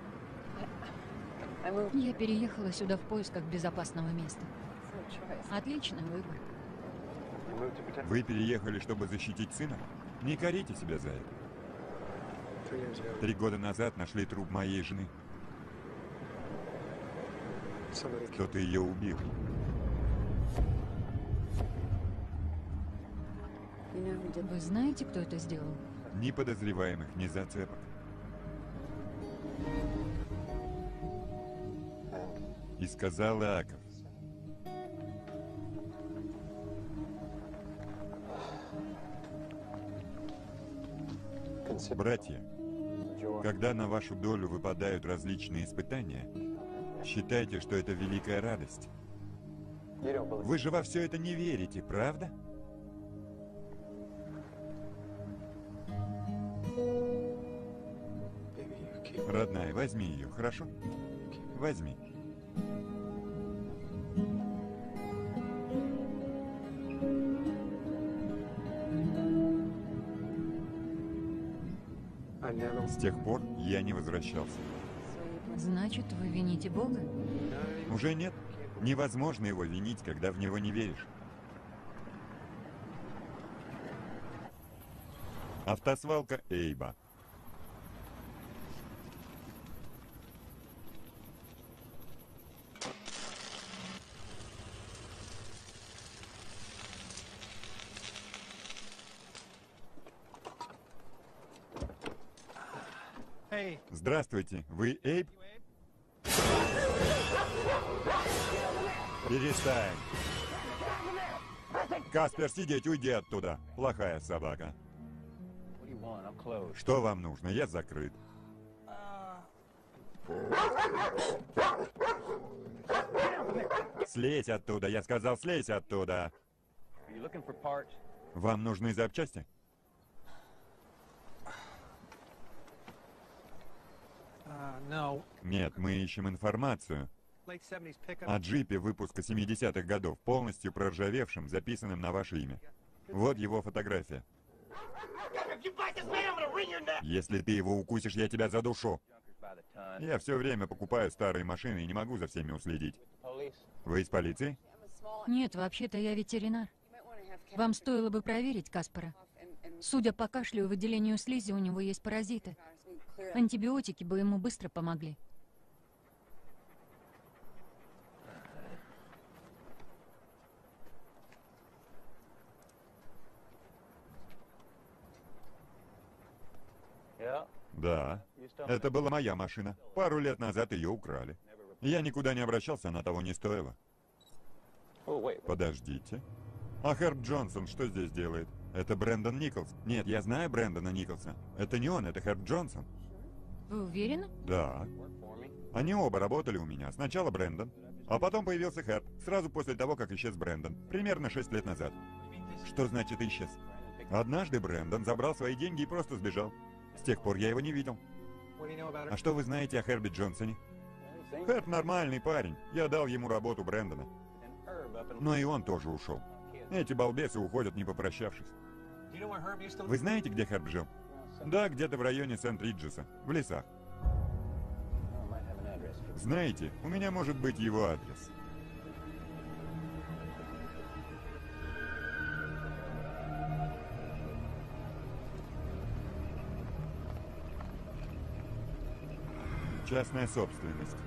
I moved. я переехала сюда в поисках безопасного места. It's no choice. Отличный выбор. You moved to protect Вы переехали, чтобы защитить сына? Не корите себя за это. 3 years ago. 3 года назад нашли труп моей жены. Somebody killed. Кто-то ее убил. You know who did Вы знаете, кто это сделал? Ни подозреваемых, ни зацепок. И сказал Иаков: Consider братья, joy. когда на вашу долю выпадают различные испытания, считайте, что это великая радость. You don't believe. Вы же во все это не верите, правда? Baby, you keep. Родная, возьми ее, хорошо? Возьми. I never. С тех пор я не возвращался. Значит, вы вините Бога? Уже нет. Невозможно его винить, когда в него не веришь. Автосвалка Эйба. Hey, Здравствуйте, вы Эйб? Перестань. Каспер, сидеть, уйди оттуда. Плохая собака. what do you want? I'm closed. Что вам нужно? Я закрыт. Слезь оттуда, я сказал, слезь оттуда. Are you looking for parts? Вам нужны запчасти? No. Нет, мы ищем информацию Late 70s pickup. о джипе выпуска 70-х годов, полностью проржавевшем, записанным на ваше имя. Вот его фотография. Если ты его укусишь, я тебя задушу. By the ton. Я все время покупаю старые машины и не могу за всеми уследить. Police. Вы из полиции? Нет, вообще-то я ветеринар. Вам стоило бы проверить Каспара. Судя по кашлю и выделению слизи, у него есть паразиты. Антибиотики бы ему быстро помогли. Yeah. Да. You still. Это была моя машина. Пару лет назад ее украли. Я никуда не обращался, она того не стоила. Oh wait. Подождите. А Херб Джонсон что здесь делает? Это Брэндон Николс. Нет, я знаю Брэндона Николса. Это не он, это Херб Джонсон. Вы уверены? Да. Work for me. Они оба работали у меня. Сначала Брэндон, а потом появился Херб. Сразу после того, как исчез Брэндон. Примерно 6 лет назад. Что значит исчез? Однажды Брэндон забрал свои деньги и просто сбежал. С тех пор я его не видел. What do you know about А it? что вы знаете о Хербе Джонсоне? Херб нормальный парень. Я дал ему работу Брэндона. An herb up in. Но и он тоже ушел. Эти балбесы уходят, не попрощавшись. Do you know where Herb used to Вы live? знаете, где Херб жил? Да, где-то в районе Сент-Риджеса, в лесах. I might have an address for. Знаете, у меня может быть его адрес. Частная собственность.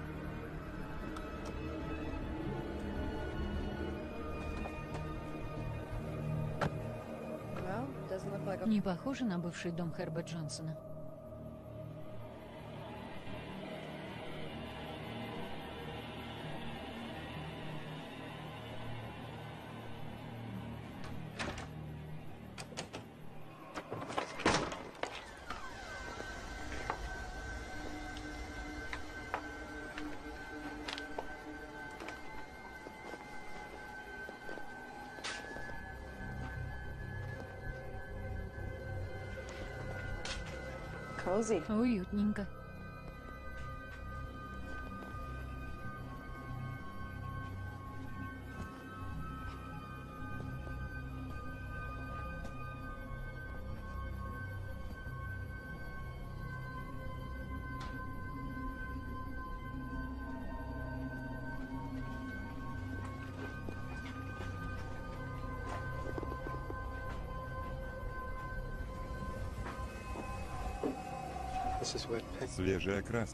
Well, doesn't look like a... Не похоже на бывший дом Херба Джонсона. Cozy. Уютненько. This is what Свежая краска.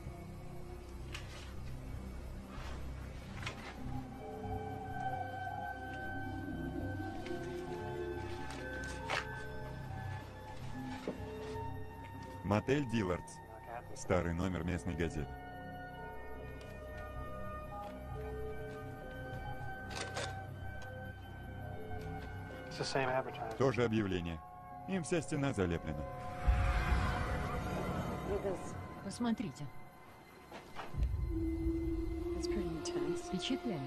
Мотель Диллардс. Старый номер местной газеты. it's the same advertising. Тоже объявление. Им вся стена залеплена. Look at this. Посмотрите. It's pretty intense. Впечатляет.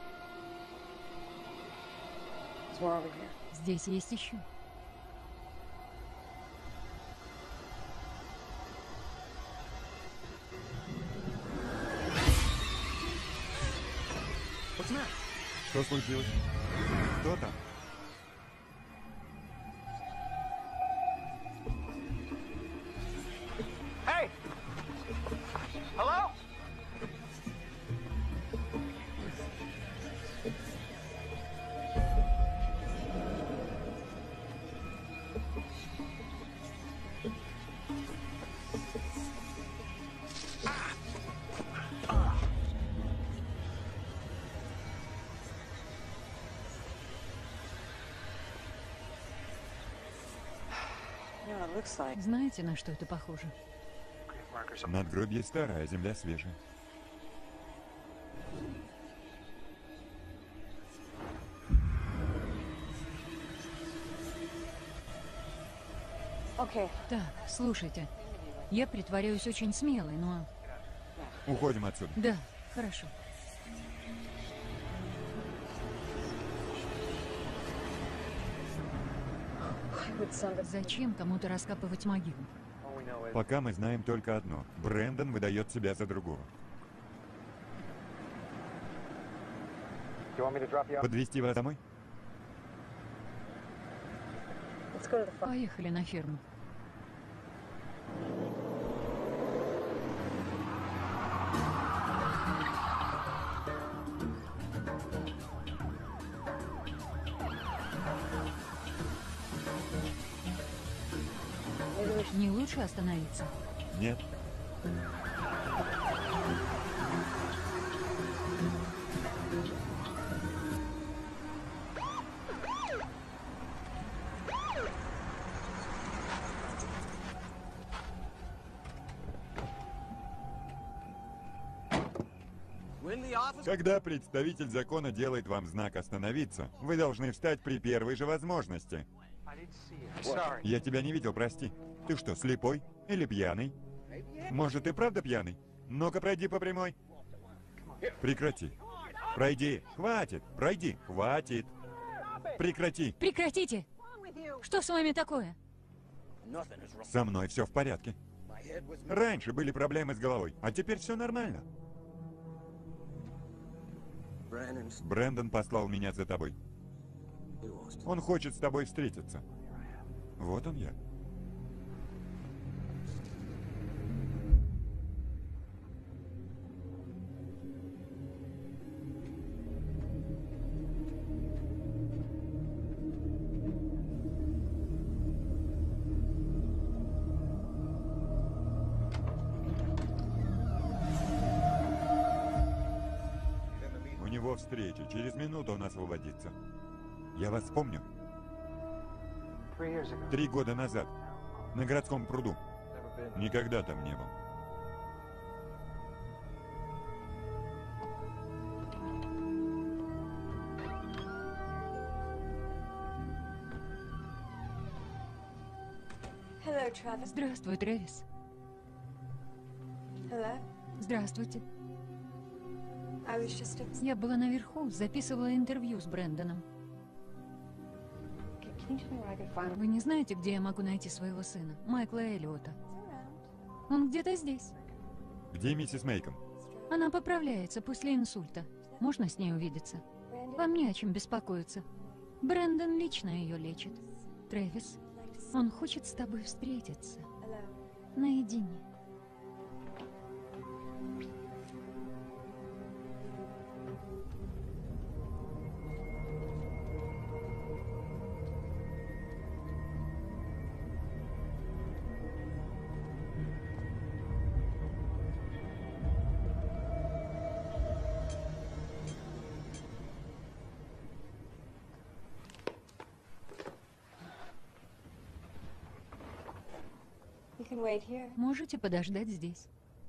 There's more over here. Здесь есть еще. Что случилось? Кто там? Hey! Hello? You know what it looks like? Знаете, на что это похоже? Надгробье старое, а земля свежая. Okay. Так, слушайте. Я притворяюсь очень смелой, но... Уходим отсюда. Да, хорошо. Would somebody... Зачем кому-то раскапывать могилу? All we know is Пока мы знаем только одно. Брэндон выдает себя за другого. you want me to drop you off? Подвезти вас домой? Let's go to the farm. Поехали на ферму. Не лучше остановиться? Нет. Когда представитель закона делает вам знак «Остановиться», вы должны встать при первой же возможности. Sorry. Я тебя не видел, прости. Ты что, слепой? Или пьяный? Может, и правда пьяный? Ну-ка, пройди по прямой. Прекрати. Пройди. Хватит. Пройди. Хватит. Прекрати. Прекратите! Что с вами такое? Со мной все в порядке. Раньше были проблемы с головой, а теперь все нормально. Брэндон послал меня за тобой. Он хочет с тобой встретиться. Вот он я. У него встреча. Через минуту он освободится. Я вас помню. 3 years ago. 3 года назад. На городском пруду. Never been. Никогда там не был. Hello, Travis. Здравствуй, Трэвис. Hello. Здравствуйте. I was just... Я была наверху, записывала интервью с Брэндоном. Can you tell me where I can find him? Вы не знаете, где я могу найти своего сына, Майкла Эллиота? He's around. Он где-то здесь. Где миссис Мейком? Она поправляется после инсульта. Можно с ней увидеться? Вам не о чем беспокоиться. Брэндон лично ее лечит. Трэвис, он хочет с тобой встретиться. Наедине. You can wait here. Можете подождать здесь.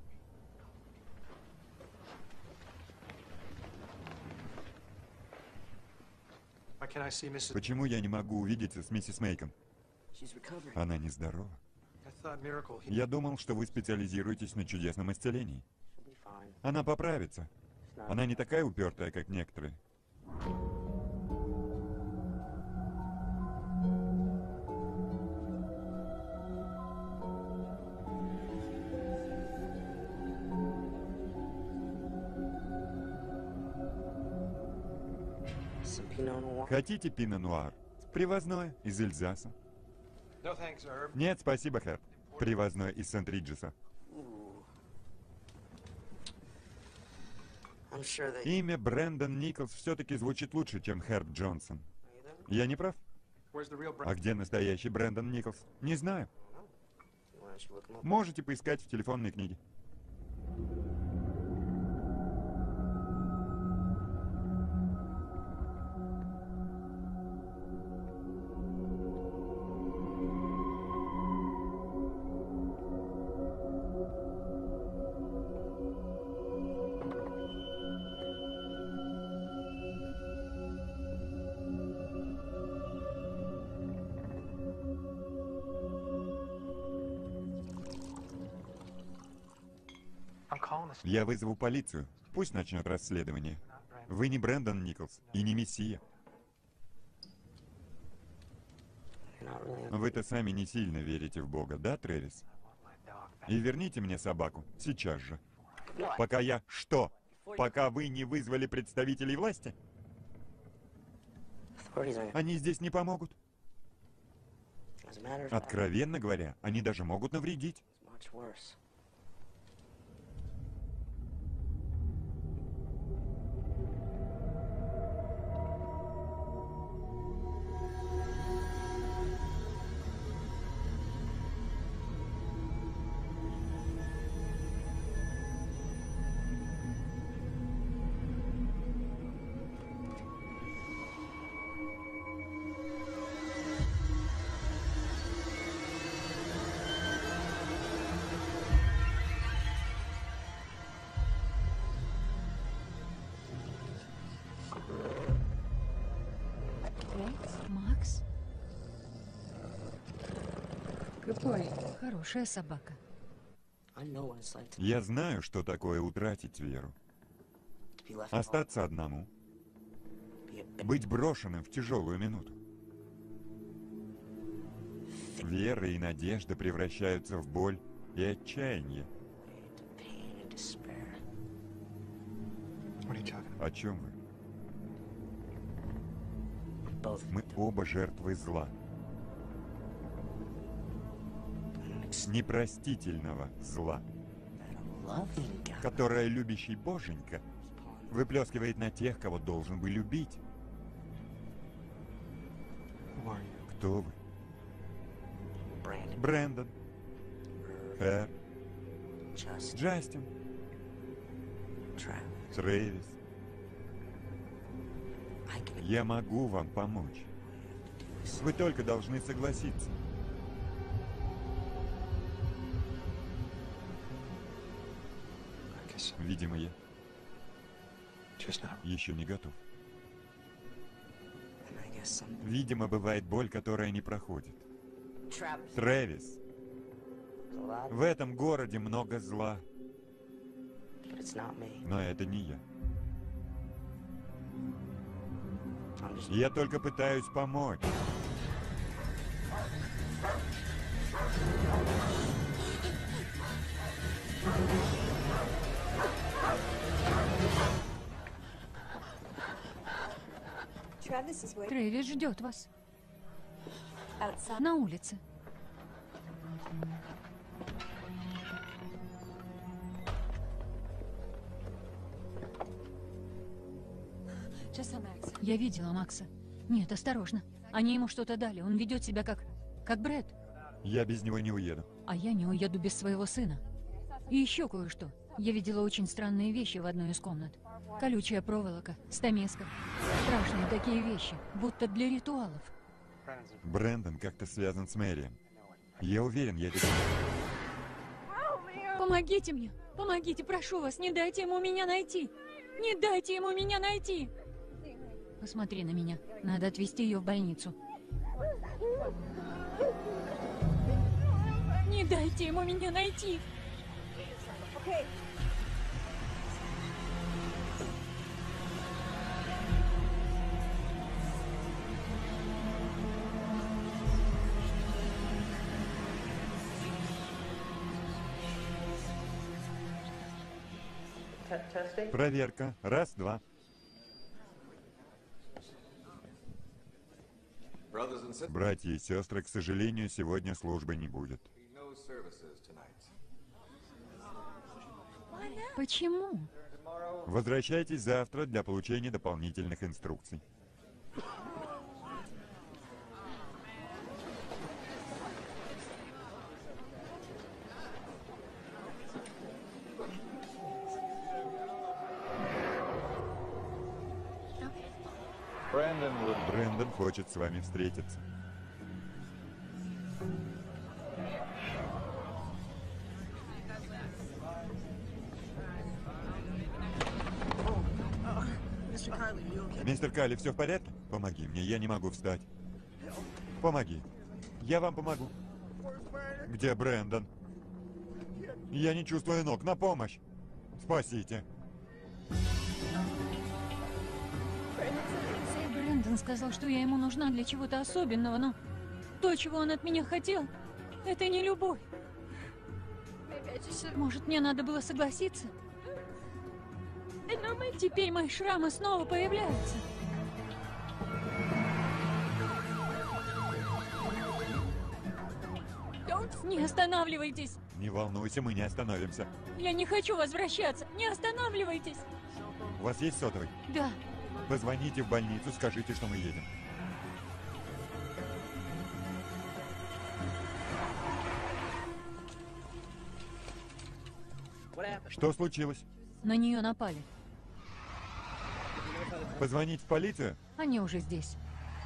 Why can't I see Mrs. Почему я не могу увидеться с миссис Мейком? She's recovering. Она нездорова. I thought Miracle. Я думал, что вы специализируетесь на чудесном исцелении. She'll be fine. Она поправится. It's not. Она не такая упертая, как некоторые. Some Pinot Noir. Хотите пино-нуар? Привозное из Эльзаса. No thanks, Herb. Нет, спасибо, Хэрб. Привозное из Сент-Риджеса. I'm sure that. Имя Брэндон Николс все-таки звучит лучше, чем Хэрб Джонсон. Я не прав? Where's the real А Brand? где настоящий Брэндон Николс? Не знаю. Why don't you look him up? Можете поискать в телефонной книге. I'm calling this. Я вызову полицию. Пусть начнет расследование. Not Brand. Вы не Брэндон Николс и не Мессия. You're not really. Вы-то сами не сильно верите в Бога, да, Трэвис? I want my dog back. И верните мне собаку. Сейчас же. What? Пока я... Что? Пока вы не вызвали представителей власти? Authorities are. Они здесь не помогут. As a matter of fact, Откровенно говоря, они даже могут навредить. it's much worse. Макс? Какой? Хорошая собака. I know what it's like to Я знаю, что такое утратить веру. be left alone, Остаться одному. be a Быть брошенным в тяжелую минуту. Вера и надежда превращаются в боль и отчаяние. to pain and despair. What are you talking about? О чем вы? We're both Мы оба жертвы зла. Непростительного зла, loving God. которое любящий Боженька выплескивает на тех, кого должен бы любить. Who are you? Кто вы? Brandon. Брэндон, Хэр, Just Джастин, Travis. Трэвис. I can Я могу вам помочь. do this. Вы только должны согласиться. I guess Видимо, я just not. еще не готов. And I guess some. Видимо, бывает боль, которая не проходит. Travis. Трэвис, There's a lot, в этом городе много зла, but it's not me. но это не я. I'm just. Я только пытаюсь помочь. Travis is waiting Трэвис ждет вас outside. на улице. Just so Max. Я видела Макса. Нет, осторожно. Они ему что-то дали. Он ведет себя как Брэд. Я без него не уеду. А я не уеду без своего сына. И еще кое-что. Я видела очень странные вещи в одной из комнат. Колючая проволока, стамеска. Страшные такие вещи, будто для ритуалов. Брэндон как-то связан с Мэрием. Я уверен, я тебе... Помогите мне! Помогите, прошу вас, не дайте ему меня найти! Не дайте ему меня найти! Посмотри на меня. Надо отвезти ее в больницу. Не дайте ему меня найти! Okay. Testing? Проверка. Раз, два. Братья и сестры, к сожалению, сегодня службы не будет. Почему? Возвращайтесь завтра для получения дополнительных инструкций. Брэндон хочет с вами встретиться. Мистер Калли, все в порядке? Помоги мне, я не могу встать. Помоги. Я вам помогу. Где Брэндон? Я не чувствую ног. На помощь! Спасите. Брэндон сказал, что я ему нужна для чего-то особенного, но то, чего он от меня хотел, это не любовь. Может, мне надо было согласиться? Теперь мои шрамы снова появляются. Не останавливайтесь! Не волнуйся, мы не остановимся. Я не хочу возвращаться! Не останавливайтесь! У вас есть сотовый? Да. Позвоните в больницу, скажите, что мы едем. Что случилось? На нее напали. Позвонить в полицию? Они уже здесь.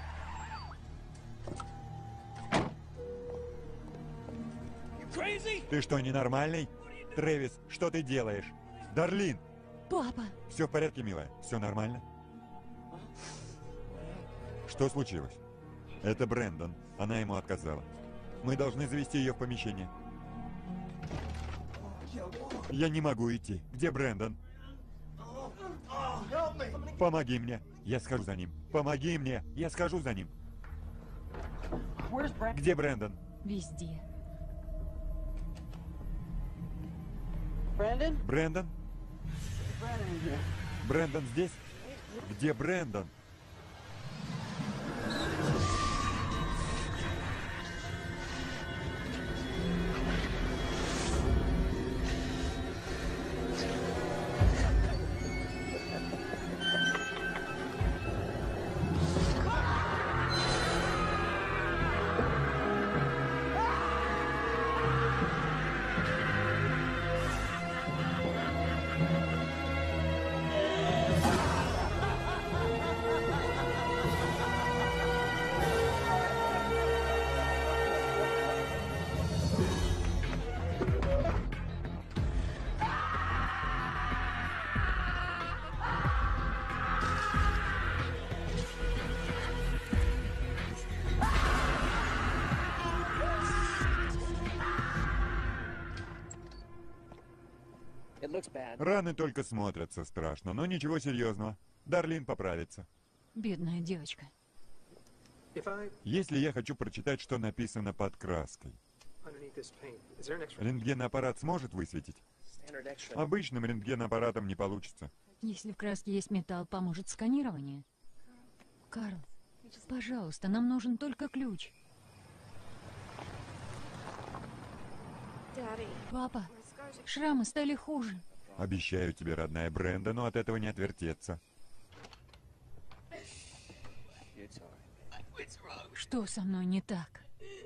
Ты что, ненормальный? Трэвис, что ты делаешь? Дарлин! Папа! Все в порядке, милая? Все нормально? Что случилось? Это Брэндон. Она ему отказала. Мы должны завести ее в помещение. Я не могу идти. Где Брэндон? Помоги мне. Я схожу за ним. Помоги мне. Я схожу за ним. Где Брэндон? Везде. Brandon? Брэндон? Брэндон здесь? Где Брэндон? Раны только смотрятся страшно, но ничего серьезного. Дарлин поправится. Бедная девочка. Если я хочу прочитать, что написано под краской, рентген-аппарат сможет высветить? Обычным рентгенаппаратом не получится. Если в краске есть металл, поможет сканирование. Карл, пожалуйста, нам нужен только ключ. Daddy, Папа, my scars are... шрамы стали хуже. Обещаю тебе, родная Бренда, но от этого не отвертеться. Что со мной не так?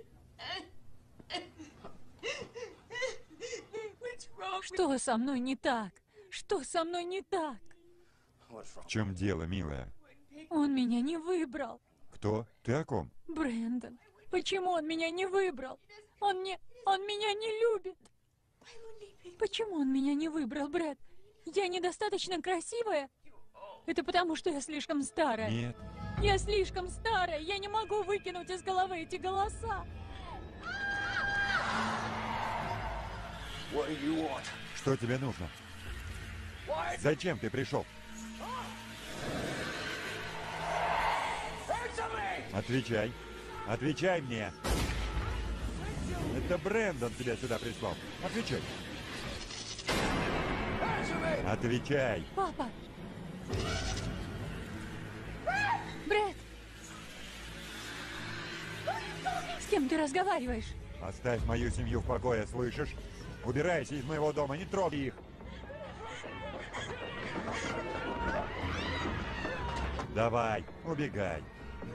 Что со мной не так? Что со мной не так? В чем дело, милая? Он меня не выбрал. Кто? Ты о ком? Брэндон, почему он меня не выбрал? Он меня не любит. Почему он меня не выбрал, Брэд? Я недостаточно красивая? Это потому, что я слишком старая. Нет. Я слишком старая. Я не могу выкинуть из головы эти голоса. Что тебе нужно? Зачем ты пришел? Отвечай. Отвечай мне. Это Брэндон тебя сюда прислал. Отвечай. Отвечай. Папа! Брэд! С кем ты разговариваешь? Оставь мою семью в покое, слышишь? Убирайся из моего дома, не трогай их. Давай, убегай.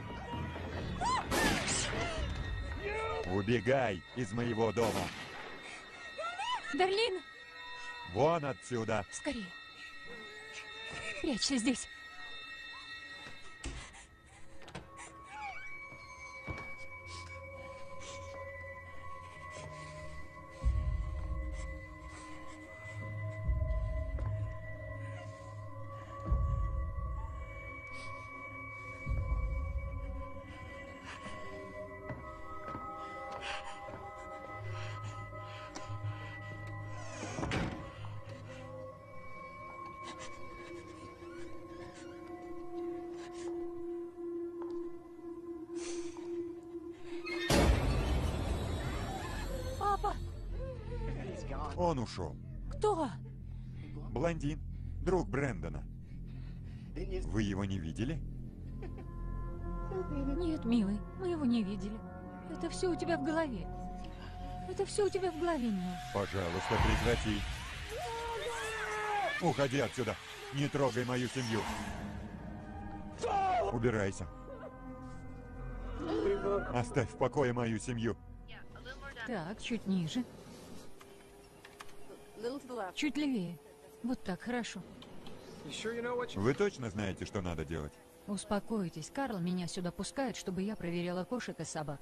Убегай из моего дома. Дарлин! Вон отсюда. Скорее. Прячься здесь. Папа! Он ушел. Кто? Блондин, друг Брэндона. Вы его не видели? Нет, милый, мы его не видели. Это все у тебя в голове. Это все у тебя в голове, милый. Пожалуйста, прекрати. Уходи отсюда. Не трогай мою семью. Убирайся. Оставь в покое мою семью. Так, чуть ниже. Little to the left. Чуть левее. Вот так, хорошо. Вы точно знаете, что надо делать? Успокойтесь, Карл меня сюда пускает, чтобы я проверяла кошек и собак.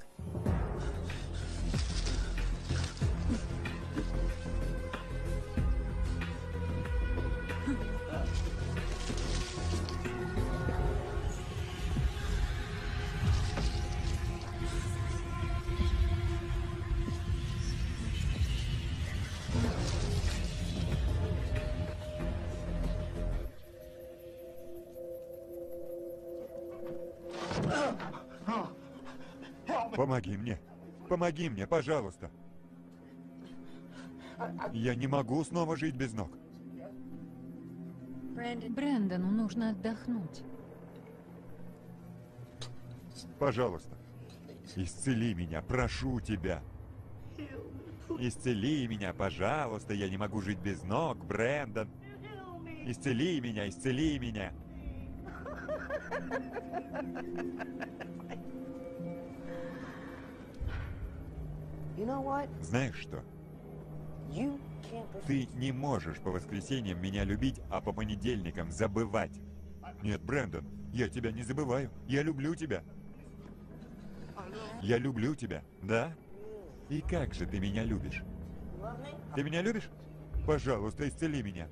Помоги мне, пожалуйста. Я не могу снова жить без ног. Брэндону нужно отдохнуть. Пожалуйста, исцели меня, прошу тебя. Исцели меня, пожалуйста, я не могу жить без ног, Брэндон. Исцели меня, исцели меня. You know what? Знаешь что? You can't prevent... Ты не можешь по воскресеньям меня любить, а по понедельникам забывать. Нет, Брэндон, я тебя не забываю. Я люблю тебя. Я люблю тебя, да? И как же ты меня любишь? Ты меня любишь? Пожалуйста, исцели меня.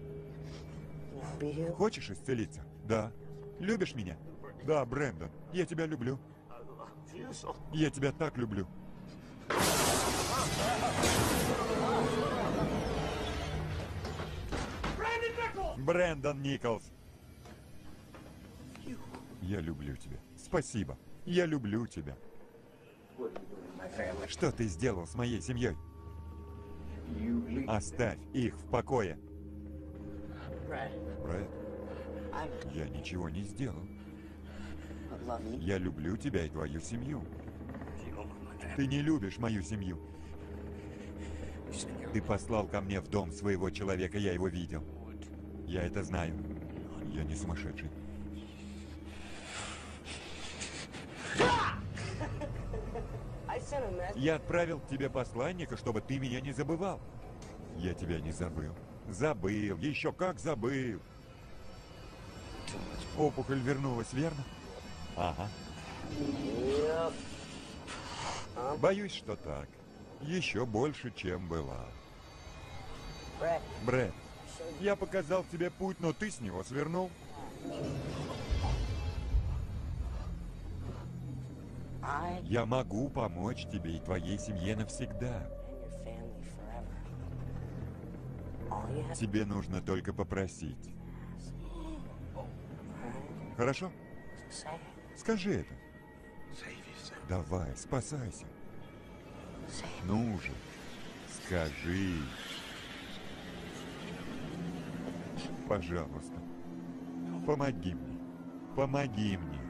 Be healed? Хочешь исцелиться? Да. Любишь меня? Да, Брэндон, я тебя люблю. Я тебя так люблю. Брэндон Николс. Я люблю тебя. Спасибо. Я люблю тебя. Что ты сделал с моей семьей? Оставь их в покое. Brad, Брэд, I'm я ничего не сделал. love you. Я люблю тебя и твою семью. You don't want my family. Ты не любишь мою семью. You sent your Ты послал ко мне в дом своего человека, я его видел. Я это знаю. Я не сумасшедший. I sent a message. Я отправил к тебе посланника, чтобы ты меня не забывал. Я тебя не забыл. Забыл, еще как забыл. Опухоль вернулась, верно? Ага. Yep. Боюсь, что так. Еще больше, чем была. Brad, Брэд, я показал тебе путь, но ты с него свернул. I Я могу помочь тебе и твоей семье навсегда. and your family forever. All you have Тебе нужно только попросить. Хорошо? to say it. Скажи это. Save yourself. Давай, спасайся. Say it. Ну же, скажи. Пожалуйста, помоги мне. Помоги мне.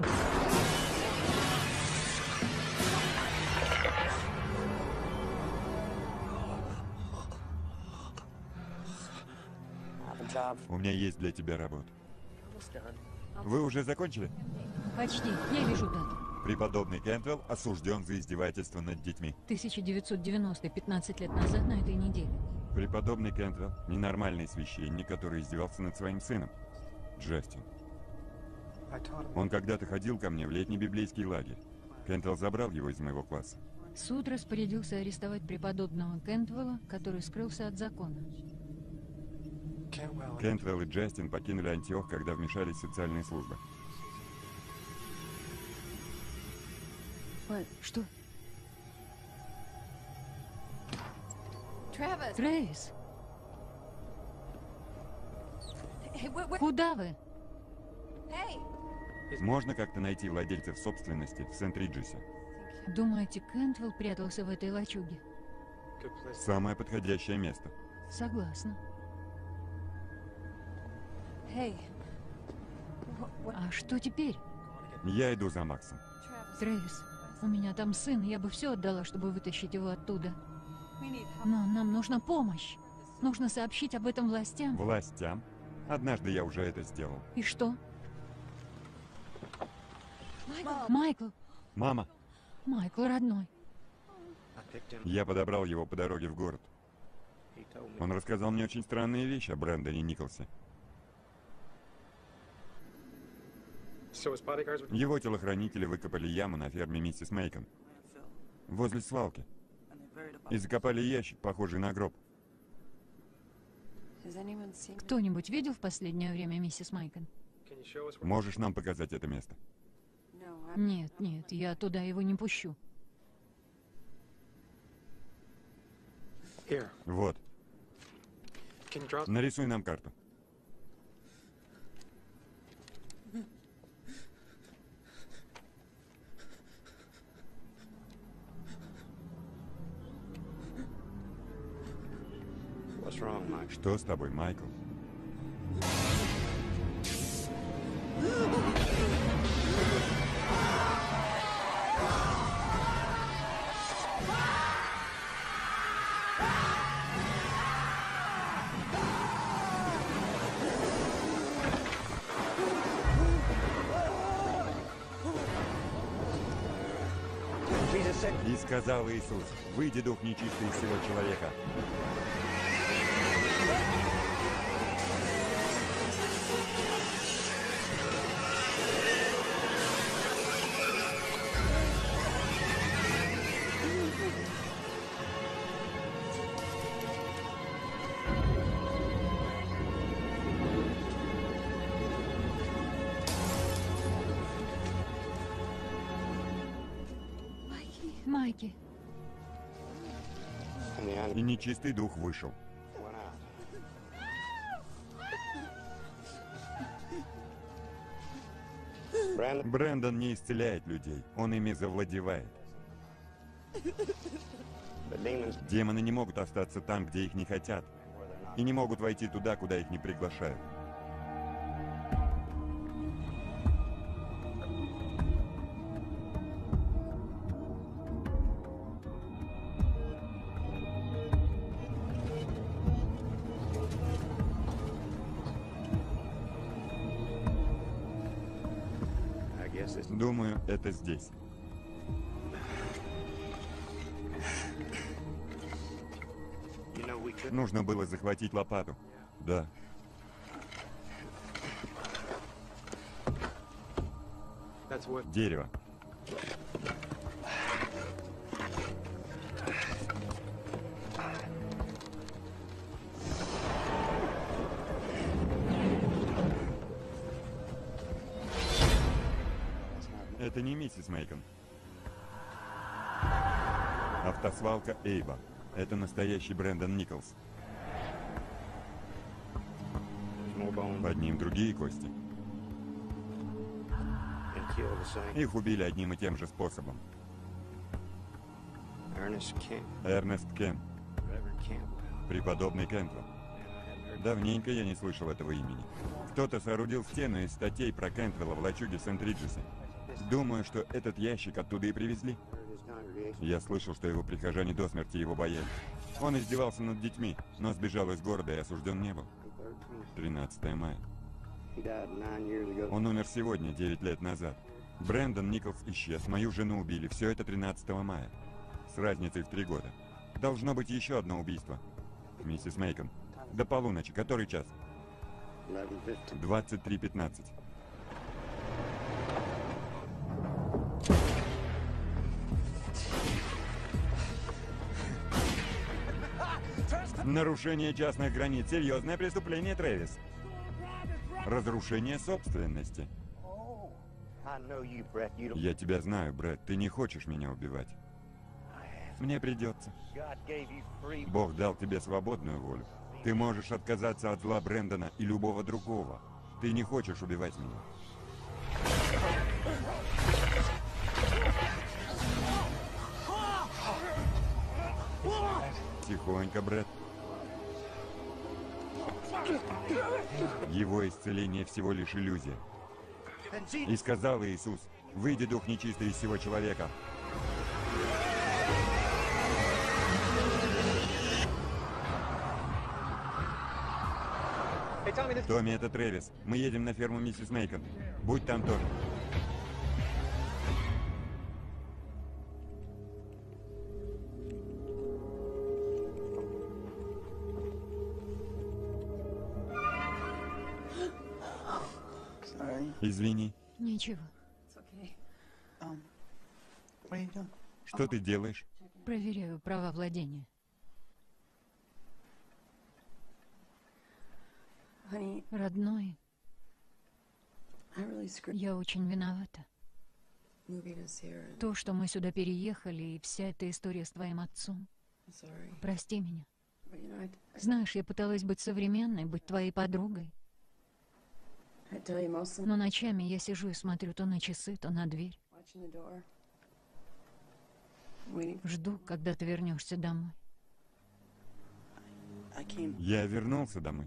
I have a job. У меня есть для тебя работа. Almost done. Вы уже закончили? Почти. Я вижу дату. Преподобный Кентвелл осужден за издевательство над детьми. 1990, 15 лет назад на этой неделе. Преподобный Кентвелл – ненормальный священник, который издевался над своим сыном, Джастин. I taught him. Он когда-то ходил ко мне в летний библейский лагерь. Кентвелл забрал его из моего класса. Суд распорядился арестовать преподобного Кентвелла, который скрылся от закона. Cantwell. Кентвелл и Джастин покинули Антиох, когда вмешались социальные службы. Что? Travis! Трейс, Hey, where? куда вы? Hey! Можно как-то найти владельцев собственности в Сент-Риджесе? Думаете, Кентвелл прятался в этой лачуге? Good place. Самое подходящее место. Согласна. Hey! What? А что теперь? Я иду за Максом. Travis, Трейс, у меня там сын, я бы все отдала, чтобы вытащить его оттуда. we need help. Но нам нужна помощь. Нужно сообщить об этом властям. Властям? Однажды я уже это сделал. И что? Michael! Майкл! Мама, Майкл, родной. I picked him. я подобрал его по дороге в город. He told me. Он рассказал мне очень странные вещи о Брэндоне Николсе. So his bodyguards would. Его телохранители выкопали яму на ферме миссис Мейкон, возле свалки, и закопали ящик, похожий на гроб. Has anyone seen? Кто-нибудь видел в последнее время миссис Майкон? Can you show us where? Можешь нам показать это место? No, I'm. Нет, нет, я туда его не пущу. Here. Вот, Can you draw? нарисуй нам карту. What's wrong, Mike? Что с тобой, Майкл? Jesus said, И сказал Иисус, выйди дух нечистый из всего человека. Майки, And the И animal нечистый дух вышел. went out. Brandon, Брэндон не исцеляет людей, он ими завладевает. But demons, Демоны не могут остаться там, где их не хотят, и не могут войти туда, куда их не приглашают. I guess it's... Думаю, это здесь. You know, we could... Нужно было захватить лопату. Да. That's what... Дерево. Это не миссис Мейкон. Автосвалка Эйба. Это настоящий Брэндон Николс. More bones Под ним другие кости. and kill the same. Их убили одним и тем же способом. Ernest Kent. Эрнест Кен. Reverend Campbell. Преподобный Кентвелл. Давненько я не слышал этого имени. Кто-то соорудил стену из статей про Кентвелла в лачуге Сент-Риджесе. Думаю, что этот ящик оттуда и привезли. His congregation. Я слышал, что его прихожане до смерти его боялись. Он издевался над детьми, но сбежал из города и осужден не был. 13 мая. He died 9 years ago. Он умер сегодня, 9 лет назад. Брэндон Николс исчез, мою жену убили. Все это 13 мая. С разницей в 3 года. Должно быть еще одно убийство. Миссис Мейкон. До полуночи. Который час? 11:50. 23:15. Нарушение частных границ. Серьезное преступление, Трэвис. Разрушение собственности. I know you, Brett. You don't... Я тебя знаю, Брэд. Ты не хочешь меня убивать. Мне придется. God gave you free... Бог дал тебе свободную волю. Ты можешь отказаться от зла Брэндона и любого другого. Ты не хочешь убивать меня. Тихонько, Брэд. Его исцеление всего лишь иллюзия. И сказал Иисус: «Выйди, дух нечистый, из всего человека». Hey, Tommy, this... Томми, это Трэвис. Мы едем на ферму миссис Мейкон. Будь там тоже. Sorry. Извини. Ничего. It's okay. What are you doing? Что ты делаешь? Проверяю права владения. Honey, Родной, I really screwed я очень виновата. moving us here. То, что мы сюда переехали, и вся эта история с твоим отцом. I'm sorry. Прости меня. But you know, Знаешь, я пыталась быть современной, быть твоей подругой. I tell you mostly Но ночами я сижу и смотрю то на часы, то на дверь. watching the door. Waiting. Жду, когда ты вернешься домой. I came. Я вернулся домой.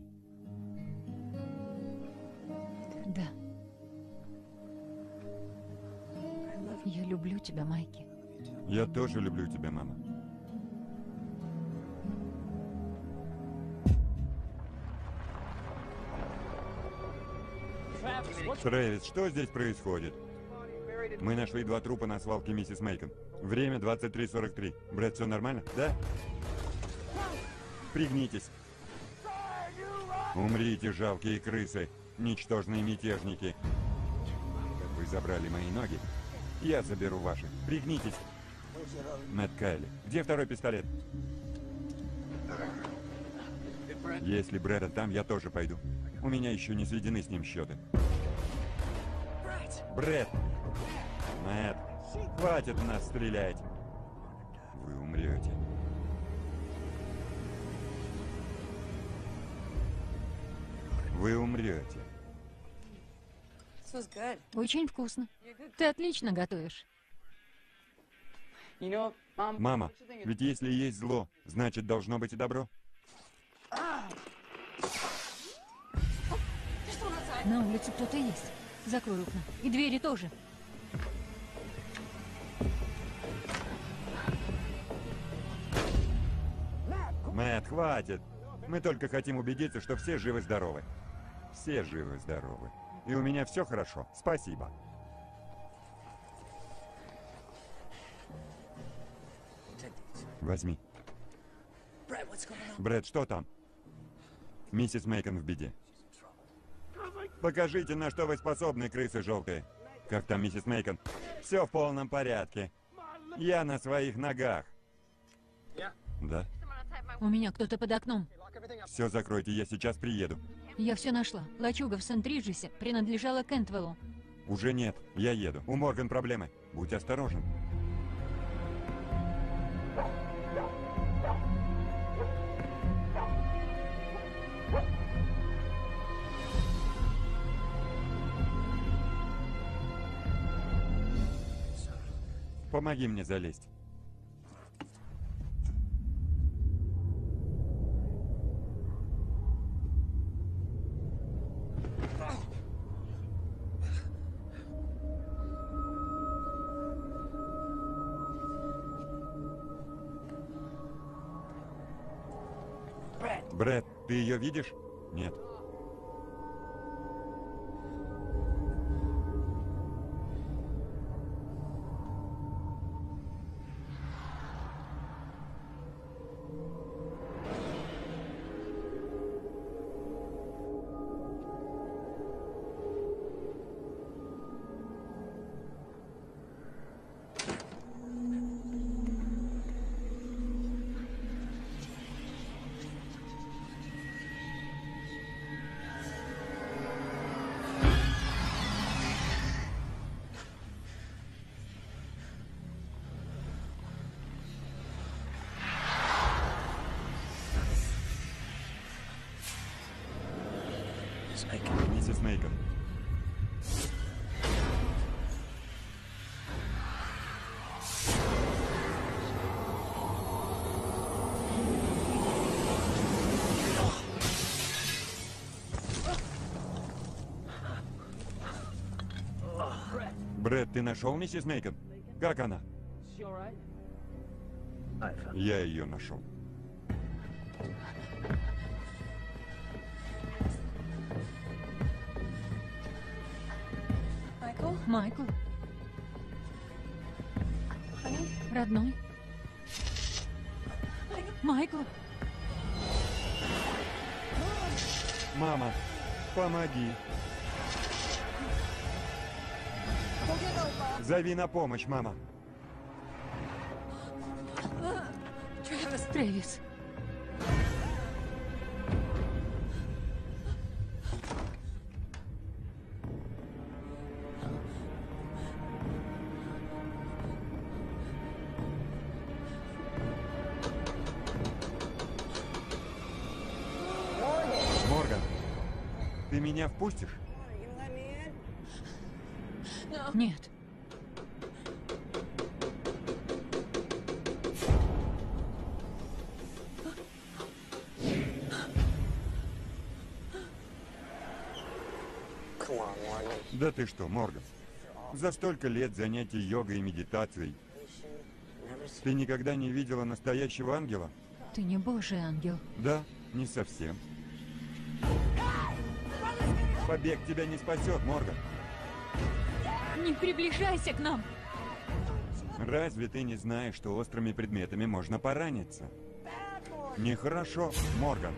Да, I love я люблю тебя, Майки. Я тоже люблю тебя, мама. Трэвис, что здесь происходит? Мы нашли 2 трупа на свалке миссис Мейкон. Время 23:43. Брэд, все нормально? Да? Пригнитесь. Умрите, жалкие крысы, ничтожные мятежники. Вы забрали мои ноги. Я заберу ваши. Пригнитесь. Мэтт Кайли. Где второй пистолет? Если Брэда там, я тоже пойду. У меня еще не сведены с ним счеты. Брэд! Мэтт, хватит в нас стрелять. Вы умрете. Вы умрете. This was good. Очень вкусно. Ты отлично готовишь. You know, Мама, ведь если есть зло, значит должно быть и добро. На улице кто-то есть. Закрой окна. И двери тоже. Мэтт, хватит. Мы только хотим убедиться, что все живы-здоровы. Все живы-здоровы. И у меня все хорошо. Спасибо. Возьми. Брэд, что там? Миссис Мейкон в беде. Покажите, на что вы способны, крысы желтые. Как там, миссис Мейкон? Все в полном порядке. Я на своих ногах. Да? У меня кто-то под окном. Все закройте, я сейчас приеду. Я все нашла. Лачуга в Сент-Риджесе принадлежала Кентвеллу. Уже нет, я еду. У Морган проблемы. Будь осторожен. Помоги мне залезть. Брэд, ты ее видишь? Нет. Миссис Мейкон. Брэд, ты нашел миссис Мейкон? Как она? Я ее нашел. Майкл? Родной? Майкл? Мама, помоги. Зови на помощь, мама. Трэвис. Морган, ты меня впустишь? Нет. Да ты что, Морган? За столько лет занятий йогой и медитацией ты никогда не видела настоящего ангела? Ты не божий ангел. Да, не совсем. Побег тебя не спасет, Морган. Не приближайся к нам! Разве ты не знаешь, что острыми предметами можно пораниться? Нехорошо, Морган.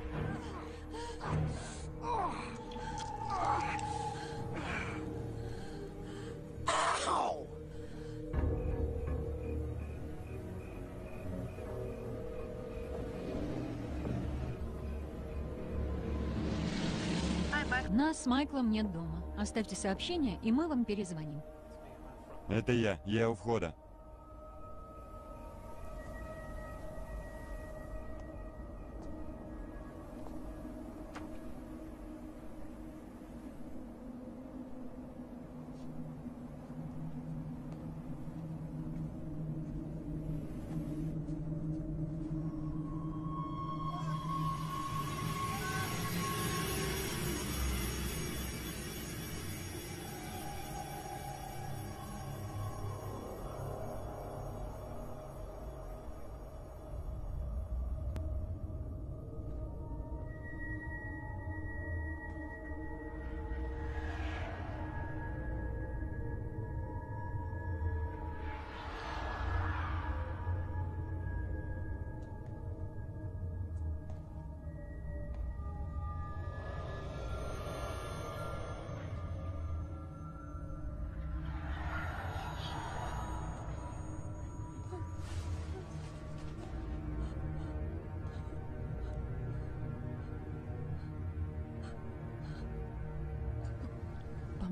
Нас с Майклом нет дома. Оставьте сообщение, и мы вам перезвоним. Это я у входа.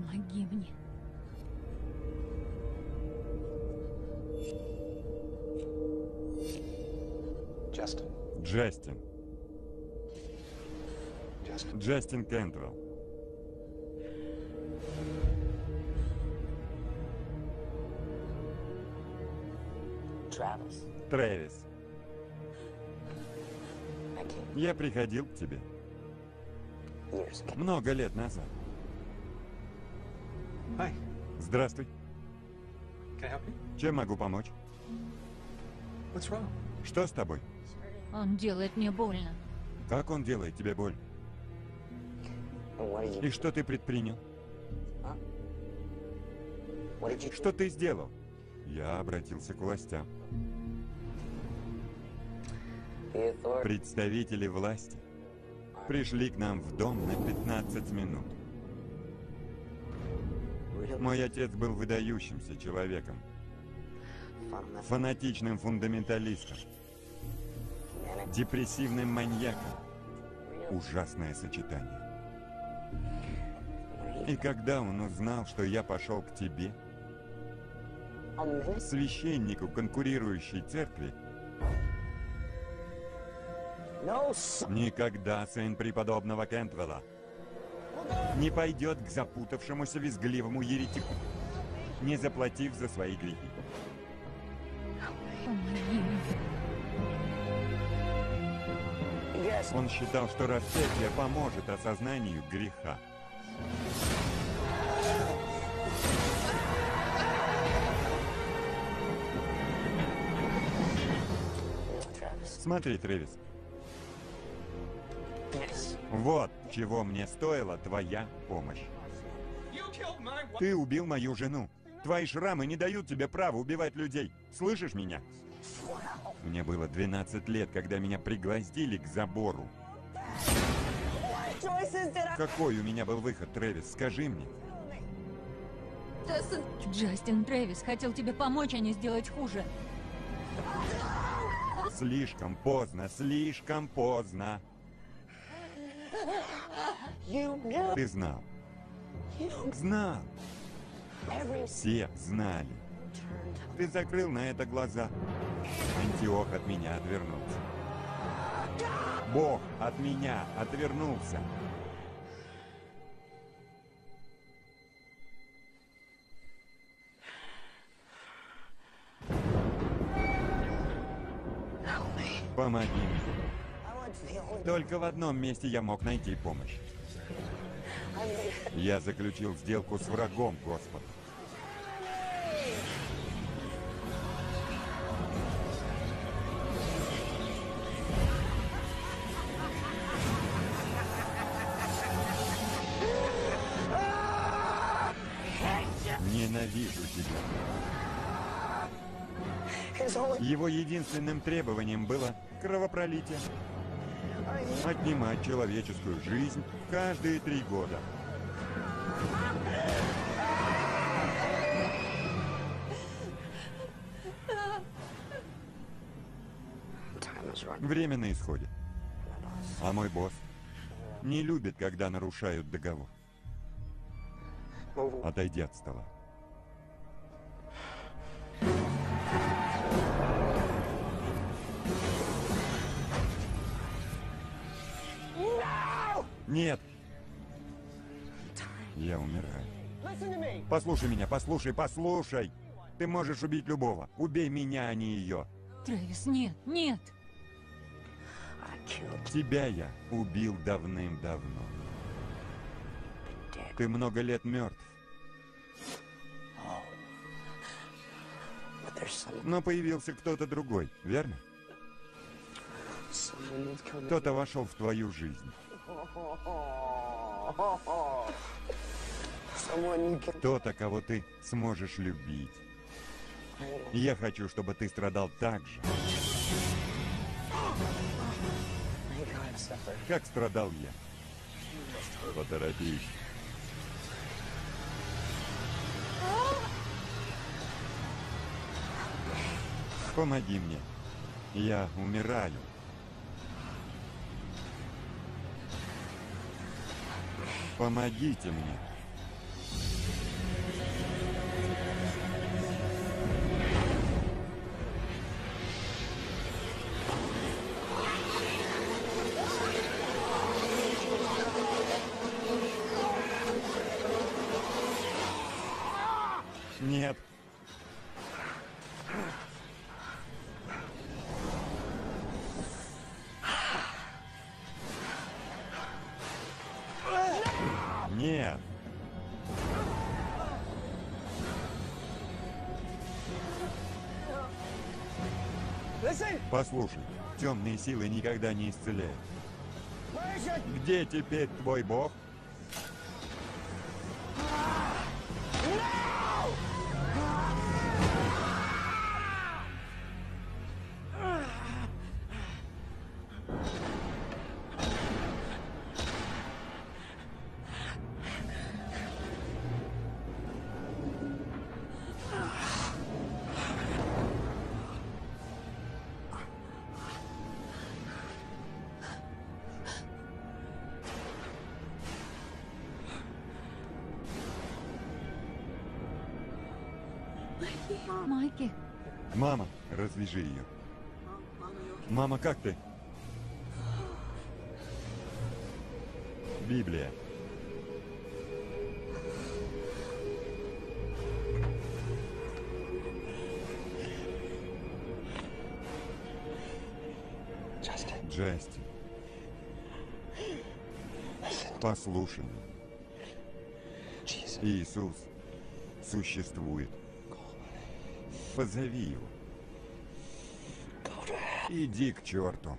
Помоги мне. Justin. Джастин. Justin. Джастин Кентвелл. Travis. Трэвис. I came Я приходил к тебе years ago. много лет назад. Hi. Здравствуй. Can I help you? Чем могу помочь? What's wrong? Что с тобой? Он делает мне больно. Как он делает тебе боль? And what did you И что ты предпринял? What did you Что ты сделал? Я обратился к властям. The authority. Представители власти пришли к нам в дом на 15 минут. Мой отец был выдающимся человеком, фанатичным фундаменталистом, депрессивным маньяком. Ужасное сочетание. И когда он узнал, что я пошел к тебе, священнику конкурирующей церкви, No, son. никогда сын преподобного Кентвелла не пойдет к запутавшемуся визгливому еретику, не заплатив за свои грехи. Помоги мне. Yes. Он считал, что распятие поможет осознанию греха. Travis. Смотри, Трэвис, Yes. вот чего мне стоила твоя помощь. Ты убил мою жену. Твои шрамы не дают тебе права убивать людей. Слышишь меня? Мне было 12 лет, когда меня пригвоздили к забору. Какой у меня был выход, Трэвис? Скажи мне. Джастин Трэвис хотел тебе помочь, а не сделать хуже. Слишком поздно, слишком поздно. You knew. Ты знал. Знал. Все знали. Ты закрыл на это глаза. Антиох от меня отвернулся. Бог от меня отвернулся. Помоги мне. Только в одном месте я мог найти помощь. Я заключил сделку с врагом Господа. Ненавижу тебя. Его единственным требованием было кровопролитие. Отнимать человеческую жизнь каждые 3 года. Time is running. Время на исходе. А мой босс не любит, когда нарушают договор. Отойди от стола. Нет! Я умираю. Послушай меня, послушай, послушай! Ты можешь убить любого. Убей меня, а не ее. Трэвис, нет, нет. I killed Тебя я убил давным-давно. Dick. Ты много лет мертв. But there's Но появился кто-то другой, верно? someone who's coming. Кто-то вошел в твою жизнь. Someone you can. Кто-то, кого ты сможешь любить. И я хочу, чтобы ты страдал так же, You gotta suffer. как страдал я. Поторопись. Помоги мне. Я умираю. Помогите мне. Послушай, темные силы никогда не исцеляют. Где теперь твой бог? Майки, Мама, развяжи ее. Мама, как ты? Библия. Джастин. Послушай. Иисус существует. Позови его. Иди к черту.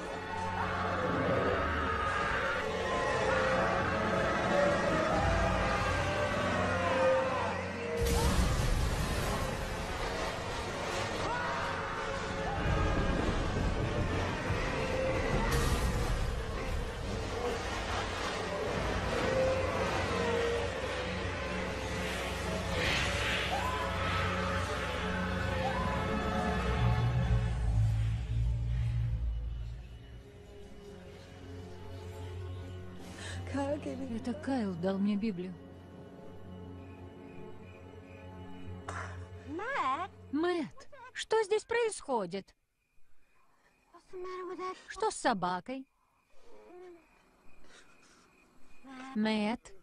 это Кайл дал мне Библию. Мэтт, что здесь происходит? Что с собакой? Мэтт?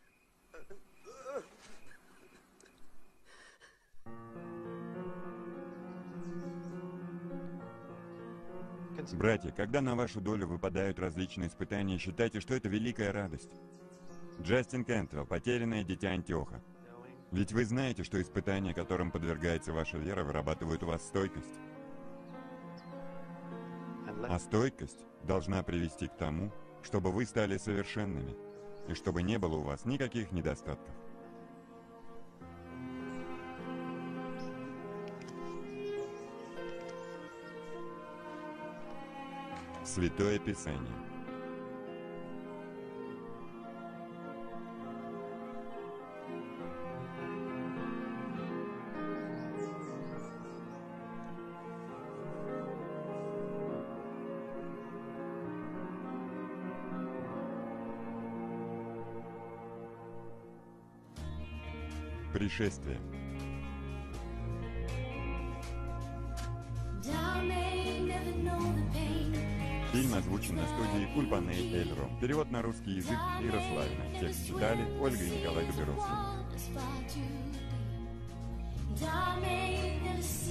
Братья, когда на вашу долю выпадают различные испытания, считайте, что это великая радость. Джастин Кентвелл, потерянное дитя Антиоха. Ведь вы знаете, что испытания, которым подвергается ваша вера, вырабатывают у вас стойкость. А стойкость должна привести к тому, чтобы вы стали совершенными, и чтобы не было у вас никаких недостатков. Святое Писание. Пришествие. Фильм озвучен на студии Кульпаней Эльро. Перевод на русский язык Ярославина. Текст читали Ольга и Николай Дуберовский.